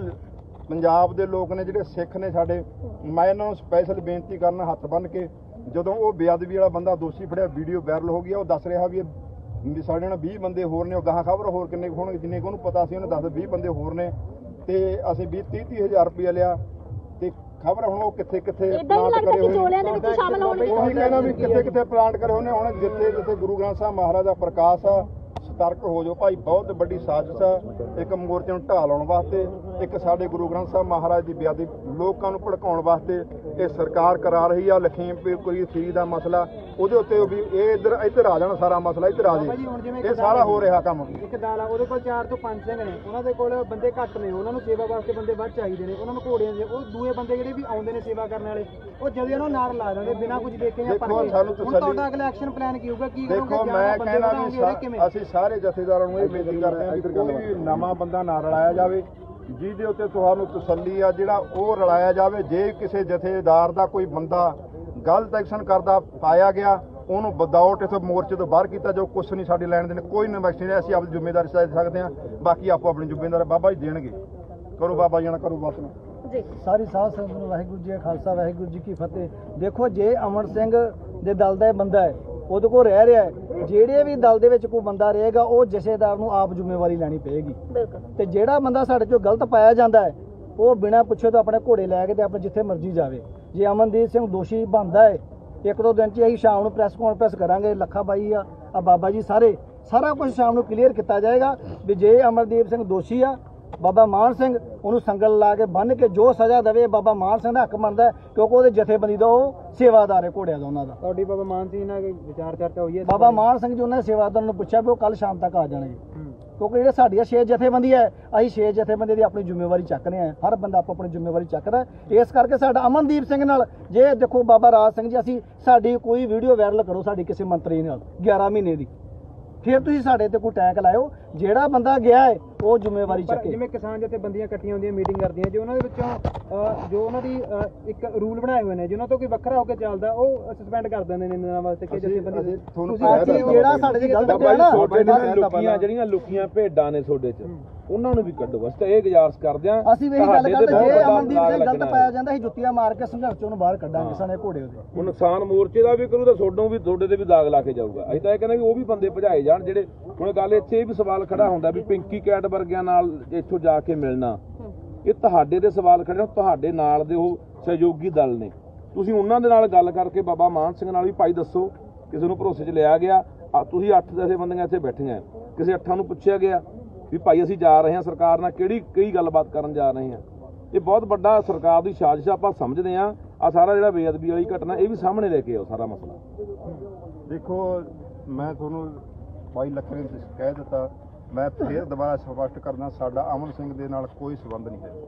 ਪੰਜਾਬ ਦੇ ਲੋਕ ਨੇ ਜਿਹੜੇ ਸਿੱਖ ਨੇ ਸਾਡੇ, ਮੈਂ ਇਹਨਾਂ ਨੂੰ ਸਪੈਸ਼ਲ ਬੇਨਤੀ ਕਰਨਾ ਹੱਥ ਬੰਨ੍ਹ ਕੇ, ਜਦੋਂ ਉਹ ਬੇਅਦਬੀ ਵਾਲਾ ਬੰਦਾ ਦੋਸ਼ੀ ਫੜਿਆ ਵੀਡੀਓ ਵਾਇਰਲ ਹੋ ਗਈ, ਉਹ ਦੱਸ ਰਿਹਾ ਵੀ ਇਹ ਵੀ ਸਾਡੇ ਨਾਲ ਵੀਹ ਬੰਦੇ ਹੋਰ ਨੇ, ਉਹ ਗਾਹਾਂ ਖਬਰ ਹੋਰ ਕਿੰਨੇ ਕੁ ਹੋਣਗੇ, ਜਿੰਨੇ ਕੁ ਉਹਨੂੰ ਪਤਾ ਸੀ ਉਹਨੇ ਦੱਸ ਵੀਹ ਬੰਦੇ ਹੋਰ ਨੇ ਤੇ ਅਸੀਂ ਵੀਹ ਤੀਹ ਤੀਹ ਹਜ਼ਾਰ ਰੁਪਇਆ ਲਿਆ ਤੇ ਖਬਰ ਹੁਣ ਉਹ ਕਿੱਥੇ ਕਿੱਥੇ ਇਦਾਂ ਹੀ ਲੱਗਦਾ ਕਿ ਜੋਲਿਆਂ ਦੇ ਵਿੱਚ ਸ਼ਾਮਲ ਹੋਣਗੇ। ਉਹੀ ਕਹਿਣਾ ਵੀ ਕਿੱਥੇ ਕਿੱਥੇ ਪਲਾਂਟ ਕਰੇ ਉਹਨੇ, ਹੁਣ ਜਿੱਥੇ ਜਿੱਥੇ ਗੁਰੂ ਗ੍ਰੰਥ ਸਾਹਿਬ ਮਹਾਰਾਜ ਦਾ ਪ੍ਰਕਾਸ਼ ਆ, ਸਤਰਕ ਹੋ ਜਾਓ ਭਾਈ, ਬਹੁਤ ਵੱਡੀ ਸਾਜ਼ਿਸ਼ ਆ ਇੱਕ ਮੋਰਚੇ ਨੂੰ ਢਾਹ ਲਾਉਣ ਵਾਸਤੇ, ਇੱਕ ਸਾਡੇ ਗੁਰੂ ਗ੍ਰੰਥ ਸਾਹਿਬ ਮਹਾਰਾਜ ਦੀ ਬੇਅਦਬੀ ਲੋਕਾਂ ਨੂੰ ਭੜਕਾਉਣ ਵਾਸਤੇ ਇਹ ਸਰਕਾਰ ਕਰਾ ਰਹੀ ਆ। ਲਖੀਮਪੁਰ ਕੋਈ ਫੀਸ ਦਾ ਮਸਲਾ ਉਹਦੇ ਉੱਤੇ ਵੀ ਇਹ ਇੱਧਰ ਇੱਧਰ ਆ ਜਾਣਾ, ਸਾਰਾ ਮਸਲਾ ਇੱਧਰ ਆ ਜੇ, ਇਹ ਸਾਰਾ ਹੋ ਰਿਹਾ ਕੰਮ। ਇੱਕ ਦਾਲਾ ਉਹਦੇ ਕੋਲ ਚਾਰ ਤੋਂ ਪੰਜ ਸਿੰਘ ਨੇ, ਉਹਨਾਂ ਦੇ ਕੋਲ ਬੰਦੇ ਘੱਟ ਨੇ, ਉਹਨਾਂ ਨੂੰ ਸੇਵਾ ਵਾਸਤੇ ਬੰਦੇ ਵੱਧ ਚਾਹੀਦੇ ਨੇ, ਉਹਨਾਂ ਨੂੰ ਘੋੜਿਆਂ ਦੇ ਉਹ ਦੂਏ ਬੰਦੇ ਜਿਹੜੇ ਵੀ ਆਉਂਦੇ ਨੇ ਸੇਵਾ ਕਰਨ ਵਾਲੇ, ਉਹ ਜਲਦੀ ਉਹਨਾਂ ਨਾਲ ਲਾ ਦਿੰਦੇ ਬਿਨਾਂ ਕੁਝ ਦੇਖੇ ਜਾਂ ਦੇਖੋ ਸਾਨੂੰ ਹੁਣ ਤੁਹਾਡਾ ਅਗਲਾ ਐਕਸ਼ਨ ਪਲਾਨ ਕੀ ਹੋਊਗਾ, ਕੀ ਕਰੋਗੇ? ਦੇਖੋ ਮੈਂ ਕਹਿਣਾ ਵੀ ਅਸੀਂ ਸਾਰੇ ਜਥੇਦਾਰਾਂ ਨੂੰ ਇਹ ਬੇਨਤੀ ਕਰਦੇ ਹਾਂ ਕਿ ਕੋਈ ਵੀ ਨਵਾਂ ਬੰਦਾ ਨਾ ਰਲਾਇਆ ਜਾਵੇ, ਜਿਹਦੇ ਉੱਤੇ ਤੁਹਾਨੂੰ ਤਸੱਲੀ ਆ ਜਿਹੜਾ ਉਹ ਰਲਾਇਆ ਜਾਵੇ। ਜੇ ਕਿਸੇ ਜਥੇਦਾਰ ਦਾ ਕੋਈ ਬੰਦਾ ਗਲਤ ਐਕਸ਼ਨ ਕਰਦਾ ਪਾਇਆ ਗਿਆ, ਉਹਨੂੰ ਵਿਦਆਊਟ ਇੱਥੋਂ ਮੋਰਚੇ ਤੋਂ ਬਾਹਰ ਕੀਤਾ ਜੋ ਕੁਛ ਨਹੀਂ ਸਾਡੇ ਲੈਣ ਦੇਣ, ਕੋਈ ਇਨਵੈਸਟੀ ਨਹੀਂ, ਅਸੀਂ ਆਪਣੀ ਜ਼ਿੰਮੇਵਾਰੀ ਲੈ ਸਕਦੇ ਹਾਂ, ਬਾਕੀ ਆਪੋ ਆਪਣੀ ਜ਼ਿੰਮੇਵਾਰੀ ਬਾਬਾ ਜੀ ਦੇਣਗੇ। ਕਰੋ ਬਾਬਾ ਜੀ ਨਾਲ ਕਰੋ ਬਸ ਨੂੰ ਜੀ ਸਾਰੀ ਸਾਧ ਸੰਗਤ ਨੂੰ ਵਾਹਿਗੁਰੂ ਜੀ ਕਾ ਖਾਲਸਾ ਵਾਹਿਗੁਰੂ ਜੀ ਕੀ ਫਤਿਹ। ਦੇਖੋ ਜੇ ਅਮਰ ਸਿੰਘ ਦੇ ਦਲ ਦਾ ਇਹ ਬੰਦਾ ਹੈ, ਉਹਦੇ ਕੋਲ ਰਹਿ ਰਿਹਾ ਹੈ, ਜਿਹੜੇ ਵੀ ਦਲ ਦੇ ਵਿੱਚ ਕੋਈ ਬੰਦਾ ਰਹੇਗਾ ਉਹ ਜਥੇਦਾਰ ਨੂੰ ਆਪ ਜ਼ਿੰਮੇਵਾਰੀ ਲੈਣੀ ਪਏਗੀ। ਬਿਲਕੁਲ ਤੇ ਜਿਹੜਾ ਬੰਦਾ ਸਾਡੇ ਚੋਂ ਗਲਤ ਪਾਇਆ ਜਾਂਦਾ ਹੈ ਉਹ ਬਿਨਾਂ ਪੁੱਛੇ ਤੋਂ ਆਪਣੇ ਘੋੜੇ ਲੈ ਕੇ ਤੇ ਆਪਣੇ ਜਿੱਥੇ ਮਰਜ਼ੀ ਜਾਵੇ। ਜੇ ਅਮਨਦੀਪ ਸਿੰਘ ਦੋਸ਼ੀ ਬਣਦਾ ਹੈ, ਇੱਕ ਦੋ ਦਿਨ 'ਚ ਅਸੀਂ ਸ਼ਾਮ ਨੂੰ ਪ੍ਰੈਸ ਕਾਨਫਰੰਸ ਕਰਾਂਗੇ, ਲੱਖਾ ਬਾਈ ਆ ਆ ਬਾਬਾ ਜੀ ਸਾਰੇ ਸਾਰਾ ਕੁਝ ਸ਼ਾਮ ਨੂੰ ਕਲੀਅਰ ਕੀਤਾ ਜਾਏਗਾ ਵੀ ਜੇ ਅਮਰਦੀਪ ਸਿੰਘ ਦੋਸ਼ੀ ਆ, ਬਾਬਾ ਮਾਨ ਸਿੰਘ ਉਹਨੂੰ ਸੰਗਲ ਲਾ ਕੇ ਬੰਨ੍ਹ ਕੇ ਜੋ ਸਜ਼ਾ ਦੇਵੇ ਬਾਬਾ ਮਾਨ ਸਿੰਘ ਦਾ ਹੱਕ ਬਣਦਾ ਹੈ, ਕਿਉਂਕਿ ਉਹਦੇ ਜਥੇਬੰਦੀ ਦਾ ਉਹ ਸੇਵਾਦਾਰ ਹੈ ਘੋੜਿਆਂ ਦਾ ਉਹਨਾਂ ਦਾ। ਤੁਹਾਡੀ ਬਾਬਾ ਮਾਨ ਸਿੰਘ ਨਾਲ ਕੋਈ ਵਿਚਾਰ ਚਰਚਾ ਹੋਈ ਹੈ? ਬਾਬਾ ਮਾਨ ਸਿੰਘ ਜੀ ਉਹਨਾਂ ਦੇ ਸੇਵਾਦਾਰ ਨੂੰ ਪੁੱਛਿਆ ਵੀ ਉਹ ਕੱਲ ਸ਼ਾਮ ਤੱਕ ਆ ਜਾਣਗੇ, ਕਿਉਂਕਿ ਜਿਹੜੇ ਸਾਡੀਆਂ ਛੇ ਜਥੇਬੰਦੀ ਹੈ, ਅਸੀਂ ਛੇ ਜਥੇਬੰਦੀ ਦੀ ਆਪਣੀ ਜ਼ਿੰਮੇਵਾਰੀ ਚੱਕ ਰਹੇ ਹਾਂ, ਹਰ ਬੰਦਾ ਆਪੋ ਆਪਣੀ ਜ਼ਿੰਮੇਵਾਰੀ ਚੱਕਦਾ। ਇਸ ਕਰਕੇ ਸਾਡਾ ਅਮਨਦੀਪ ਸਿੰਘ ਨਾਲ ਜੇ ਦੇਖੋ ਬਾਬਾ ਰਾਜ ਸਿੰਘ ਜੀ, ਅਸੀਂ ਸਾਡੀ ਕੋਈ ਵੀਡੀਓ ਵਾਇਰਲ ਕਰੋ ਸਾਡੀ ਕਿਸੇ ਮੰਤਰੀ ਨਾਲ ਗਿਆਰਾਂ ਮਹੀਨੇ ਦੀ, ਫਿਰ ਤੁਸੀਂ ਸਾਡੇ ਤੇ ਕੋਈ ਟੈਗ ਲਾਇਓ, ਜਿਹੜਾ ਬੰਦਾ ਗਿਆ ਹੈ ਉਹ ਜ਼ਿੰਮੇਵਾਰੀ ਚੱਕੇ। ਜਿਵੇਂ ਕਿਸਾਨ ਜਥੇਬੰਦੀਆਂ ਇਕੱਠੀਆਂ ਹੁੰਦੀਆਂ ਮੀਟਿੰਗ ਕਰਦੀਆਂ, ਜੇ ਉਹਨਾਂ ਦੇ ਵਿੱਚੋਂ ਅਹ, ਜੋ ਉਹਨਾਂ ਦੀ ਅਹ, ਇੱਕ ਰੂਲ ਬਣਾਏ ਹੋਏ ਨੇ ਜਿਹਨਾਂ ਤੋਂ ਕੋਈ ਵੱਖਰਾ ਹੋ ਕੇ ਚੱਲਦਾ ਉਹ ਸਸਪੈਂਡ ਕਰ ਦਿੰਦੇ ਨੇ ਇਹਨਾਂ ਵਾਸਤੇ ਕਿ ਜਥੇਬੰਦੀ ਤੁਹਾਨੂੰ ਜਿਹੜਾ ਸਾਡੇ ਚ ਗਲਤ ਪਿਆ ਨਾ ਲੁਕੀਆਂ ਜਿਹੜੀਆਂ ਲੁਕੀਆਂ ਭੇਡਾਂ ਨੇ ਤੁਹਾਡੇ ਚ ਉਹਨਾਂ ਨੂੰ ਵੀ ਕੱਢੋ। ਬਸ ਤਾਂ ਇਹ ਗੁਜ਼ਾਰਿਸ਼ ਕਰਦੇ ਆ। ਅਸੀਂ ਵੀ ਇਹ ਗੱਲ ਕਰਦੇ ਜੇ ਅਮਨਦੀਪ ਸਿੰਘ ਗਲਤ ਪਾਇਆ ਜਾਂਦਾ ਅਸੀਂ ਜੁੱਤੀਆਂ ਮਾਰ ਕੇ ਸੰਘਰਸ਼ ਚੋਂ ਬਾਹਰ ਕੱਢਾਂਗੇ ਸਣੇ ਘੋੜੇ ਉਹਦੇ। ਉਹ ਨੁਕਸਾਨ ਮੋਰਚੇ ਦਾ ਵੀ ਕਰੂ ਤਾਂ ਤੁਹਾਡੋਂ ਵੀ ਤੁਹਾਡੇ ਤੇ ਵੀ ਦਾਗ ਲਾ ਕੇ ਜਾਊਗਾ। ਅਸੀਂ ਤਾਂ ਇਹ ਕਹਿੰਦੇ ਵੀ ਉਹ ਵੀ ਬੰਦੇ ਭਜਾਏ ਜਾਣ ਜਿਹੜੇ, ਹੁਣ ਗੱਲ ਇੱਥੇ ਇਹ ਵੀ ਸਵਾਲ ਖੜਾ ਹੁੰਦਾ ਵੀ ਪਿੰਕੀ ਕੈਟ ਵਰਗਿਆਂ ਨਾਲ ਇੱਥੋਂ ਜਾ ਕੇ ਮਿਲਣਾ, ਇਹ ਤੁਹਾਡੇ ਦੇ ਸਵਾਲ ਖੜੇ, ਤੁਹਾਡੇ ਨਾਲ ਦੇ ਉਹ ਸਹਿਯੋਗੀ ਦਲ ਨੇ, ਤੁਸੀਂ ਉਹਨਾਂ ਦੇ ਨਾਲ ਗੱਲ ਕਰਕੇ ਬਾਬਾ ਮਾਨ ਸਿੰਘ ਨਾਲ ਵੀ ਭਾਈ ਦੱਸੋ ਕਿਸੇ ਨੂੰ ਭਰੋਸੇ 'ਚ ਲਿਆ ਗਿਆ, ਤੁਸੀਂ ਅੱਠ ਦਸੇ ਬੰਦੀਆਂ ਇੱਥੇ ਬੈਠੀਆਂ, ਕਿਸੇ ਅੱਠਾਂ ਨੂੰ ਪੁੱਛਿਆ ਗਿਆ ਵੀ ਭਾਈ ਅਸੀਂ ਜਾ ਰਹੇ ਹਾਂ ਸਰਕਾਰ ਨਾਲ ਕਿਹੜੀ ਕਈ ਗੱਲਬਾਤ ਕਰਨ ਜਾ ਰਹੇ ਹਾਂ। ਇਹ ਬਹੁਤ ਵੱਡਾ ਸਰਕਾਰ ਦੀ ਸਾਜ਼ਿਸ਼ ਆਪਾਂ ਸਮਝਦੇ ਹਾਂ। ਆ ਸਾਰਾ ਜਿਹੜਾ ਬੇਅਦਬੀ ਵਾਲੀ ਘਟਨਾ ਇਹ ਵੀ ਸਾਹਮਣੇ ਲੈ ਕੇ ਆਓ ਸਾਰਾ ਮਸਲਾ। ਦੇਖੋ ਮੈਂ ਤੁਹਾਨੂੰ ਬਾਈ ਲੱਖ ਨੇ ਕਹਿ ਦਿੱਤਾ, ਮੈਂ ਫੇਰ ਦੁਬਾਰਾ ਸਪਸ਼ਟ ਕਰਨਾ, ਸਾਡਾ ਅਮਨ ਸਿੰਘ ਦੇ ਨਾਲ ਕੋਈ ਸੰਬੰਧ ਨਹੀਂ ਹੈ,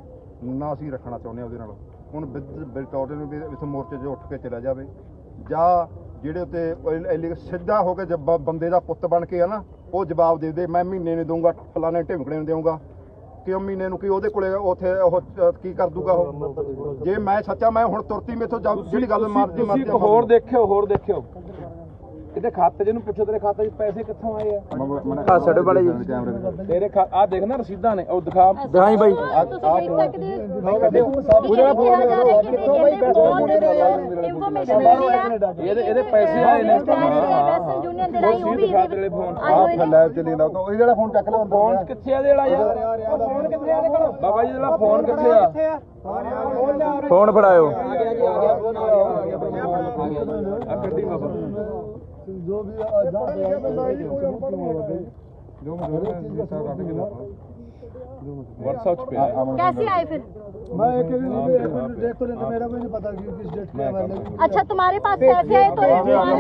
ਨਾ ਅਸੀਂ ਰੱਖਣਾ ਚਾਹੁੰਦੇ ਉਹਦੇ ਨਾਲ। ਹੁਣ ਬਿਲਟੌਰੇ ਨੂੰ ਵੀ ਇਸ ਮੋਰਚੇ 'ਚ ਉੱਠ ਕੇ ਚਲਾ ਜਾਵੇ, ਜਾਂ ਜਿਹੜੇ ਉੱਤੇ ਸਿੱਧਾ ਹੋ ਕੇ ਜਬ ਬੰਦੇ ਦਾ ਪੁੱਤ ਬਣ ਕੇ ਆ ਨਾ ਉਹ ਜਵਾਬ ਦੇ ਦੇ, ਮੈਂ ਮਹੀਨੇ ਨੂੰ ਦਊਂਗਾ, ਫਲਾਣੇ ਢਿਮਕੜੇ ਨੂੰ ਦੇਊਂਗਾ, ਕਿਉਂ ਮਹੀਨੇ ਨੂੰ ਕੀ ਉਹਦੇ ਕੋਲੇ ਉੱਥੇ ਉਹ ਕੀ ਕਰ ਦੂਗਾ ਉਹ। ਜੇ ਮੈਂ ਸੱਚਾ ਮੈਂ ਹੁਣ ਤੁਰਤੀ ਮੇਥੋਂ ਜਿਹੜੀ ਗੱਲ ਮਰਜ਼ੀ ਮਰਜ਼ੀ ਹੋਰ ਦੇਖਿਓ ਹੋਰ ਦੇਖਿਓ ਇਹਦੇ ਖਾਤੇ ਜਿਹਨੂੰ ਪੁੱਛੋ ਤੇਰੇ ਖਾਤੇ 'ਚ ਪੈਸੇ ਕਿੱਥੋਂ ਆਏ ਆ? ਆ ਸਾਡੇ ਵਾਲੇ ਜੀ ਤੇਰੇ ਆ ਦੇਖ ਨਾ ਰਸੀਦਾਂ ਨੇ, ਉਹ ਦਿਖਾ ਦਿਖਾਈ ਬਾਈ। ਤੁਸੀਂ ਦੇਖ ਸਕਦੇ ਹੋ ਉਹਦਾ ਫੋਨ ਕਿੱਥੋਂ ਬਾਈ ਇਨਫੋਰਮੇਸ਼ਨ ਮਿਲੀ ਹੈ, ਇਹਦੇ ਇਹਦੇ ਪੈਸੇ ਆਏ ਨੇ ਵੈਸਟਰਨ ਯੂਨੀਅਨ ਦੇ ਰਾਹੀਂ ਉਹ ਵੀ ਤੇਰੇ ਫੋਨ ਆਹ ਲਾਈਵ ਚੱਲੀ ਨਾ ਉਹ ਜਿਹੜਾ ਫੋਨ ਚੱਕ ਲਿਆ ਫੋਨ ਕਿੱਥੇ ਆ ਜਿਹੜਾ ਯਾਰ? ਫੋਨ ਕਿੱਥੇ ਆ ਇਹਦੇ ਕੋਲ? ਬਾਬਾ ਜੀ ਜਿਹੜਾ ਫੋਨ ਕਿੱਥੇ ਆ? ਫੋਨ ਫੜਾਇਓ। ਆ ਗੱਡੀ ਬਾਬਾ ਜੋ ਵੀ ਆ ਜਾ ਜੋ ਮੈਂ WhatsApp पे आया। कैसे आए फिर? मैं एक डेट तो नहीं, मेरा भी नहीं पता कि किस डेट की है। अच्छा तुम्हारे पास कैसे आए? तो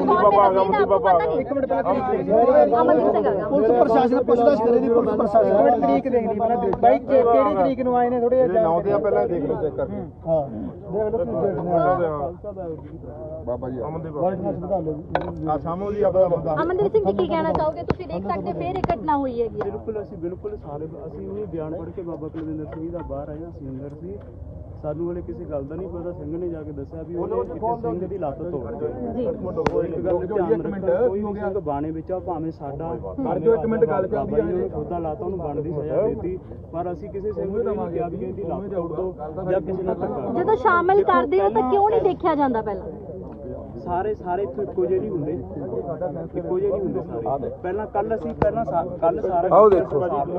ਪੁਲਿਸ ਪ੍ਰਸ਼ਾਸਨ ਪੁੱਛਦਾ ਸੀ ਕਰੇ ਪੁਲਿਸ ਪ੍ਰਸ਼ਾਸਨ ਤਰੀਕ ਦੇਖ ਲਈ ਪਹਿਲਾਂ ਬਾਈ ਕਿਹੜੀ ਤਰੀਕ ਨੂੰ ਆਏ ਨੇ ਥੋੜੇ ਨੌ ਤੇ ਪਹਿਲਾਂ ਦੇਖ ਲਓ ਚੈੱਕ ਕਰਕੇ ਹਾਂ ਦੇਖ ਲਓ ਕਿਸ ਡੇਟ ਨੇ ਬਾਬਾ ਜੀ ਅਮਨਦੀਪ ਵਾਈਟ ਹਸਪਤਾਲ ਆ ਸਾਮੋ ਜੀ ਆਪਣਾ ਬੰਦਾ ਅਮਨਦੀਪ ਸਿੰਘ ਜੀ ਕੀ ਕਹਿਣਾ ਚਾਹੋਗੇ? ਤੁਸੀਂ ਦੇਖ ਸਕਦੇ ਫੇਰ ਇੱਕ ਘਟਨਾ ਹੋਈ ਹੈਗੀ। ਬਿਲਕੁਲ ਅਸੀਂ ਬਿਲਕੁਲ ਸਾਰੇ ਅਸੀਂ ਉਹੀ ਬਿਆਨ ਪੜ੍ਹ ਕੇ ਬਾਬਾ ਕੁਲਵਿੰਦਰ ਸਿੰਘ ਦਾ ਬਾਹਰ ਆਏ ਅਸੀਂ ਅੰਦਰ ਸੀ ਸਾਨੂੰ ਵਾਲੇ ਕਿਸੇ ਗੱਲ ਦਾ ਨਹੀਂ ਪਤਾ ਸਿੰਘ ਨੇ ਜਾ ਕੇ ਦੱਸਿਆ ਵੀ ਉਹਨੇ ਇੱਕ ਸਿੰਘ ਦੀ ਲੱਤ ਤੋੜ ਦਿੱਤੀ ਜੀ ਉਹ ਇੱਕ ਗੱਲ ਧਿਆਨ ਰੱਖੋ ਕੋਈ ਵੀ ਸਿੰਘ ਬਾਣੇ ਵਿੱਚ ਆ ਭਾਵੇਂ ਸਾਡਾ ਕਰ ਦਿਓ ਇੱਕ ਮਿੰਟ ਗੱਲ ਚੱਲਦੀ ਹੈ ਉਹਦਾ ਲਾਤਾ ਉਹਨੂੰ ਬਣਦੀ ਸਜ਼ਾ ਦਿੱਤੀ ਪਰ ਅਸੀਂ ਕਿਸੇ ਸਿੰਘ ਨੂੰ ਨਹੀਂ ਕਿਹਾ ਵੀ ਇਹਦੀ ਲੱਤ ਤੋੜ ਦਿਓ ਜਾਂ ਕਿਸੇ ਨਾਲ ਧੱਕਾ ਜਦੋਂ ਸ਼ਾਮਿਲ ਕਰਦੇ ਹੋ ਤਾਂ ਕਿਉਂ ਨਹੀਂ ਦੇਖਿਆ ਜਾਂਦਾ ਪਹਿਲਾਂ? ਸਾਰੇ ਸਾਰੇ ਇੱਥੇ ਇੱਕੋ ਜਿਹੇ ਨਹੀਂ ਹੁੰਦੇ ਇੱਕੋ ਜਿਹੇ ਨਹੀਂ ਹੁੰਦੇ ਸਾਰੇ ਪਹਿਲਾਂ ਕੱਲ ਅਸੀਂ ਪਹਿਲਾਂ ਕੱਲ ਸਾਰਾ ਆਓ ਦੇਖੋ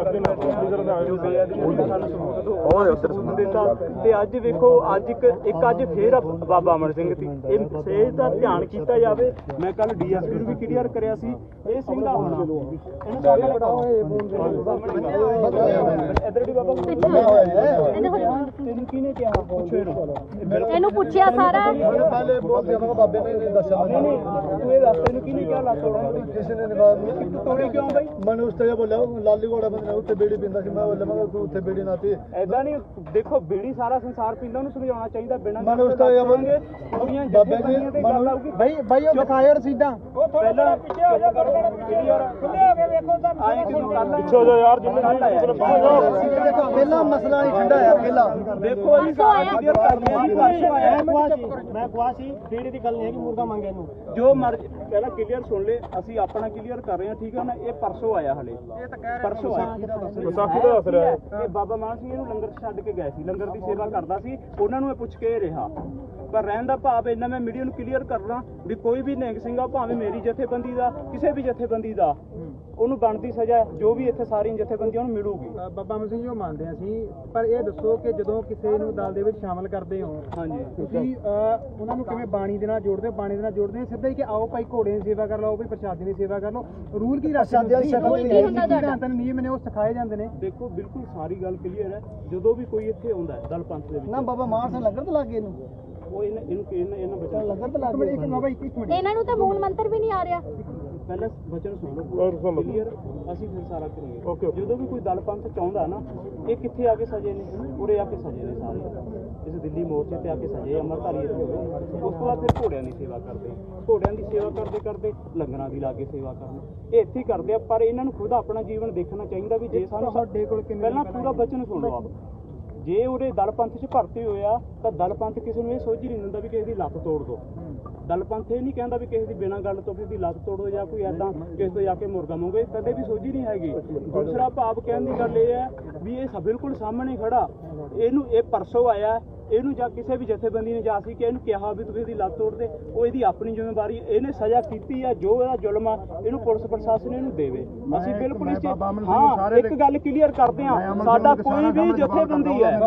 ਤੇ ਅੱਜ ਵੇਖੋ ਅੱਜ ਇੱਕ ਇੱਕ ਅੱਜ ਫੇਰ ਬਾਬਾ ਅਮਰ ਸਿੰਘ ਦੀ ਇਹ ਸੇਜ ਦਾ ਧਿਆਨ ਕੀਤਾ ਜਾਵੇ। ਮੈਂ ਕੱਲ ਡੀਐਸਪੀ ਨੂੰ ਵੀ ਕਲੀਅਰ ਕਰਿਆ ਸੀ ਇਹ ਸਿੰਘ ਦਾ ਹੋਣਾ ਇਹਨੂੰ ਸਾਰੇ ਲਗਾਓ ਇਧਰ ਦੀ ਬਾਬਾ ਤੈਨੂੰ ਕਿਹਨੇ ਕਿਹਾ ਪੁੱਛੋ ਇਹਨੂੰ ਪੁੱਛਿਆ ਸਾਰਾ ਪਹਿਲੇ ਬਹੁਤ ਜ਼ਿਆਦਾ ਬਾਬੇ ਨੇ ਦੱਸਿਆ ਨਹੀਂ ਨਹੀਂ ਤੂੰ ਇਹ ਦੱਸ ਤੈਨੂੰ ਕਿਹਨੇ ਕਿਹਾ ਲੱਤ ਤੋੜਨ ਦੀ ਕਿਸੇ ਨੇ ਨਿਕਾਲ ਤੋੜੀ ਕਿਉਂ ਬਾਈ ਮੈਨੂੰ ਉਸ ਤੇ ਬੋਲਿਆ ਲਾਲੀ ਘੋੜਾ ਬੰਦੇ ਨੇ ਉੱਥੇ ਬੀੜੀ ਪੀਂਦਾ ਸੀ ਮੈਂ ਬੋਲਿਆ ਮੈਂ ਤੂੰ ਉੱਥੇ ਬੀੜੀ ਨਾ ਪੀ ਐਦਾਂ ਨਹੀਂ ਦੇਖੋ ਬੀੜੀ ਸਾਰਾ ਸੰਸਾਰ ਪੀਂਦਾ ਉਹਨੂੰ ਸਮਝਾਉਣਾ ਚਾਹੀਦਾ ਬਿਨਾਂ ਮੈਨੂੰ ਉਸ ਤੇ ਬੋਲਾਂਗੇ ਕੁੜੀਆਂ ਬਾਬੇ ਜੀ ਗੱਲ ਆਊਗੀ ਬਾਈ ਬਾਈ ਉਹ ਦਿਖਾਇਓ ਰਸੀਦਾਂ ਪਹਿਲਾਂ ਪਿੱਛੇ ਹੋ ਜਾ ਖੁੱਲੇ ਹੋ ਕੇ ਵੇਖੋ ਤਾਂ ਆਏ ਕਿਉਂ ਕੱਲ ਪਿੱਛੇ ਹੋ ਜਾ ਯਾਰ ਜਿੰਨੇ ਪਹਿਲਾ ਮਸਲਾ ਨਹੀਂ ਠੰਡਾ ਆ ਪਹਿਲਾ ਦੇਖੋ ਅਸੀਂ ਸਾਰਾ ਕਲੀਅਰ ਕਰਦੇ ਹਾਂ ਜੀ ਪਰਸੋਂ ਆਇਆ ਮੈਂ ਗਵਾਹ ਸੀ ਬੀੜੀ ਦੀ ਗੱਲ ਨਹੀਂ ਹੈ ਕਿ ਮੁਰਗਾ ਮੰਗੇ ਇਹਨੂੰ ਜੋ ਮਰਜ਼ੀ ਪਹਿਲਾਂ ਕਲੀਅਰ ਸੁਣ ਲੈ ਅਸੀਂ ਆਪਣਾ ਕਲੀਅਰ ਕਰ ਰਹੇ ਹਾਂ ਠੀਕ ਹੈ ਨਾ ਇਹ ਪਰਸੋਂ ਆਇਆ ਹਲੇ ਪਰਸੋਂ ਆਇਆ ਵਿਸਾਖੀ ਦਾ ਦੱਸ ਰਿਹਾ ਇਹ ਬਾਬਾ ਮਾਨ ਸਿੰਘ ਇਹਨੂੰ ਲੰਗਰ ਛੱਡ ਕੇ ਗਏ ਸੀ ਲੰਗਰ ਦੀ ਸੇਵਾ ਕਰਦਾ ਸੀ ਉਹਨਾਂ ਨੂੰ ਇਹ ਪੁੱਛ ਕੇ ਰਿਹਾ ਪਰ ਰਹਿਣ ਦਾ ਭਾਵ ਇੰਨਾ ਮੈਂ ਮੀਡੀਆ ਨੂੰ ਕਲੀਅਰ ਕਰਨਾ ਵੀ ਕੋਈ ਵੀ ਨਿਹੰਗ ਸਿੰਘ ਆ ਭਾਵੇਂ ਮੇਰੀ ਜਥੇਬੰਦੀ ਦਾ ਕਿਸੇ ਵੀ ਜਥੇਬੰਦੀ ਦਾ ਉਹਨੂੰ ਬਣਦੀ ਸਜ਼ਾ ਜੋ ਵੀ ਇੱਥੇ ਸਾਰੀਆਂ ਜਥੇਬੰਦੀਆਂ ਨੂੰ ਮਿਲੂਗੀ। ਬਾਬਾ ਅਮਰ ਸਿੰਘ ਜੀ ਉਹ ਮੰਨਦੇ ਆ ਅਸੀਂ ਪਰ ਇਹ ਦੱਸੋ ਕਿ ਜਦੋਂ ਕਿਸੇ ਨੂੰ ਦਲ ਦੇ ਵਿੱਚ ਸ਼ਾਮਲ ਕਰਦੇ ਹੋ ਹਾਂਜੀ ਤੁਸੀਂ ਉਹਨਾਂ ਨੂੰ ਕਿਵੇਂ ਬਾਣੀ ਦੇ ਨਾਲ ਜੋੜਦੇ ਹੋ? ਬਾਣੀ ਦੇ ਨਾਲ ਜੋੜਦੇ ਹੋ ਸਿੱਧਾ ਹੀ ਕਿ ਆਓ ਭਾਈ ਘੋੜੇ ਦੀ ਸੇਵਾ ਕਰ ਲਓ ਭਾਈ ਪ੍ਰਸ਼ਾਦੀ ਦੀ ਸੇਵਾ ਕਰ ਲਓ ਰੂਲ ਕੀ ਰੱਖਦੇ ਹੋ? ਨਿਯਮ ਨੇ ਉਹ ਸਿਖਾਏ ਜਾਂਦੇ ਨੇ। ਦੇਖੋ ਬਿਲਕੁਲ ਸਾਰੀ ਗੱਲ ਕਲੀਅਰ ਹੈ ਜਦੋਂ ਵੀ ਕੋਈ ਇੱਥੇ ਆਉਂਦਾ ਹੈ ਦਲ ਪੰਥ ਦੇ ਵਿੱਚ ਨਾ ਬਾਬਾ ਮਾਨ ਸਿੰਘ ਲੰਗਰ ਤੇ ਲੱਗ ਗਏ ਇਹਨੂੰ ਉਹ ਇਹਨਾਂ ਇਹਨੂੰ ਇਹਨਾਂ ਇਹਨਾਂ ਬੱਚਿਆਂ ਲੰਗਰ ਤੇ ਲੱਗ ਇੱਕ ਬਾਬਾ ਇੱਕ ਇੱਕ ਮਿੰਟ ਇਹਨਾਂ ਨੂੰ ਤਾਂ ਮੂਲ ਮੰਤਰ ਵੀ ਨਹੀਂ ਆ ਰਿਹਾ। ਪਹਿਲਾਂ ਵਚਨ ਸੁਣ ਲਓ ਕਲੀਅਰ ਅਸੀਂ ਫਿਰ ਸਾਰਾ ਕਰਾਂਗੇ ਜਦੋਂ ਵੀ ਕੋਈ ਦਲ ਪੰਥ ਚਾਹੁੰਦਾ ਨਾ ਇਹ ਕਿੱਥੇ ਆ ਕੇ ਸਜੇ ਨੇ ਉਰੇ ਆ ਕੇ ਸਜੇ ਨੇ ਸਾਰੇ ਇਸ ਦਿੱਲੀ ਮੋਰਚੇ ਤੇ ਆ ਕੇ ਸਜੇ ਅਮਰਧਾਰੀ ਇੱਥੇ ਹੋਏ ਉਸ ਤੋਂ ਬਾਅਦ ਫਿਰ ਘੋੜਿਆਂ ਦੀ ਸੇਵਾ ਕਰਦੇ ਘੋੜਿਆਂ ਦੀ ਸੇਵਾ ਕਰਦੇ ਕਰਦੇ ਲੰਗਰਾਂ ਦੀ ਲਾ ਕੇ ਸੇਵਾ ਕਰਨੀ ਇਹ ਇੱਥੇ ਹੀ ਕਰਦੇ ਆ ਪਰ ਇਹਨਾਂ ਨੂੰ ਖੁਦ ਆਪਣਾ ਜੀਵਨ ਦੇਖਣਾ ਚਾਹੀਦਾ ਵੀ ਜੇ ਸਾਨੂੰ ਸਾਡੇ ਕੋਲ ਪਹਿਲਾਂ ਪੂਰਾ ਵਚਨ ਸੁਣ ਲਓ ਆਪ ਜੇ ਉਹਦੇ ਦਲ ਪੰਥ 'ਚ ਭਰਤੀ ਹੋਇਆ ਤਾਂ ਦਲ ਪੰਥ ਕਿਸੇ ਨੂੰ ਇਹ ਸੋਝ ਹੀ ਨਹੀਂ ਦਿੰਦਾ ਵੀ ਕਿਸੇ ਦੀ ਲੱਤ ਤੋੜ ਦੋ ਦਲ ਪੰਥ ਇਹ ਨਹੀਂ ਕਹਿੰਦਾ ਵੀ ਕਿਸੇ ਦੀ ਬਿਨਾਂ ਗੱਲ ਤੋਂ ਕਿਸੇ ਦੀ ਲੱਤ ਤੋੜੋ ਜਾਂ ਕੋਈ ਐਦਾਂ ਕਿਸੇ ਤੋਂ ਜਾ ਕੇ ਮੁਰਗਾ ਮੰਗੇ ਕਦੇ ਵੀ ਸੋਝੀ ਨਹੀਂ ਹੈਗੀ। ਦੂਸਰਾ ਭਾਵ ਕਹਿਣ ਦੀ ਗੱਲ ਇਹ ਹੈ ਵੀ ਇਹ ਬਿਲਕੁਲ ਸਾਹਮਣੇ ਖੜਾ ਇਹਨੂੰ ਇਹ ਪਰਸੋਂ ਆਇਆ ਇਹਨੂੰ ਜਾਂ ਕਿਸੇ ਵੀ ਜਥੇਬੰਦੀ ਨੇ ਜਾ ਸੀ ਕਿ ਇਹਨੂੰ ਕਿਹਾ ਵੀ ਤੁਸੀਂ ਇਹਦੀ ਲੱਤ ਤੋੜ ਦੇ ਉਹ ਇਹਦੀ ਆਪਣੀ ਜ਼ਿੰਮੇਵਾਰੀ ਇਹਨੇ ਸਜ਼ਾ ਕੀਤੀ ਹੈ ਜੋ ਇਹਦਾ ਜ਼ੁਲਮ ਆ ਇਹਨੂੰ ਪੁਲਿਸ ਪ੍ਰਸ਼ਾਸਨ ਇਹਨੂੰ ਦੇਵੇ। ਅਸੀਂ ਬਿਲਕੁਲ ਇਸ ਹਾਂ ਇੱਕ ਗੱਲ ਕਲੀਅਰ ਕਰਦੇ ਹਾਂ ਸਾਡਾ ਕੋਈ ਵੀ ਜਥੇਬੰਦੀ ਹੈ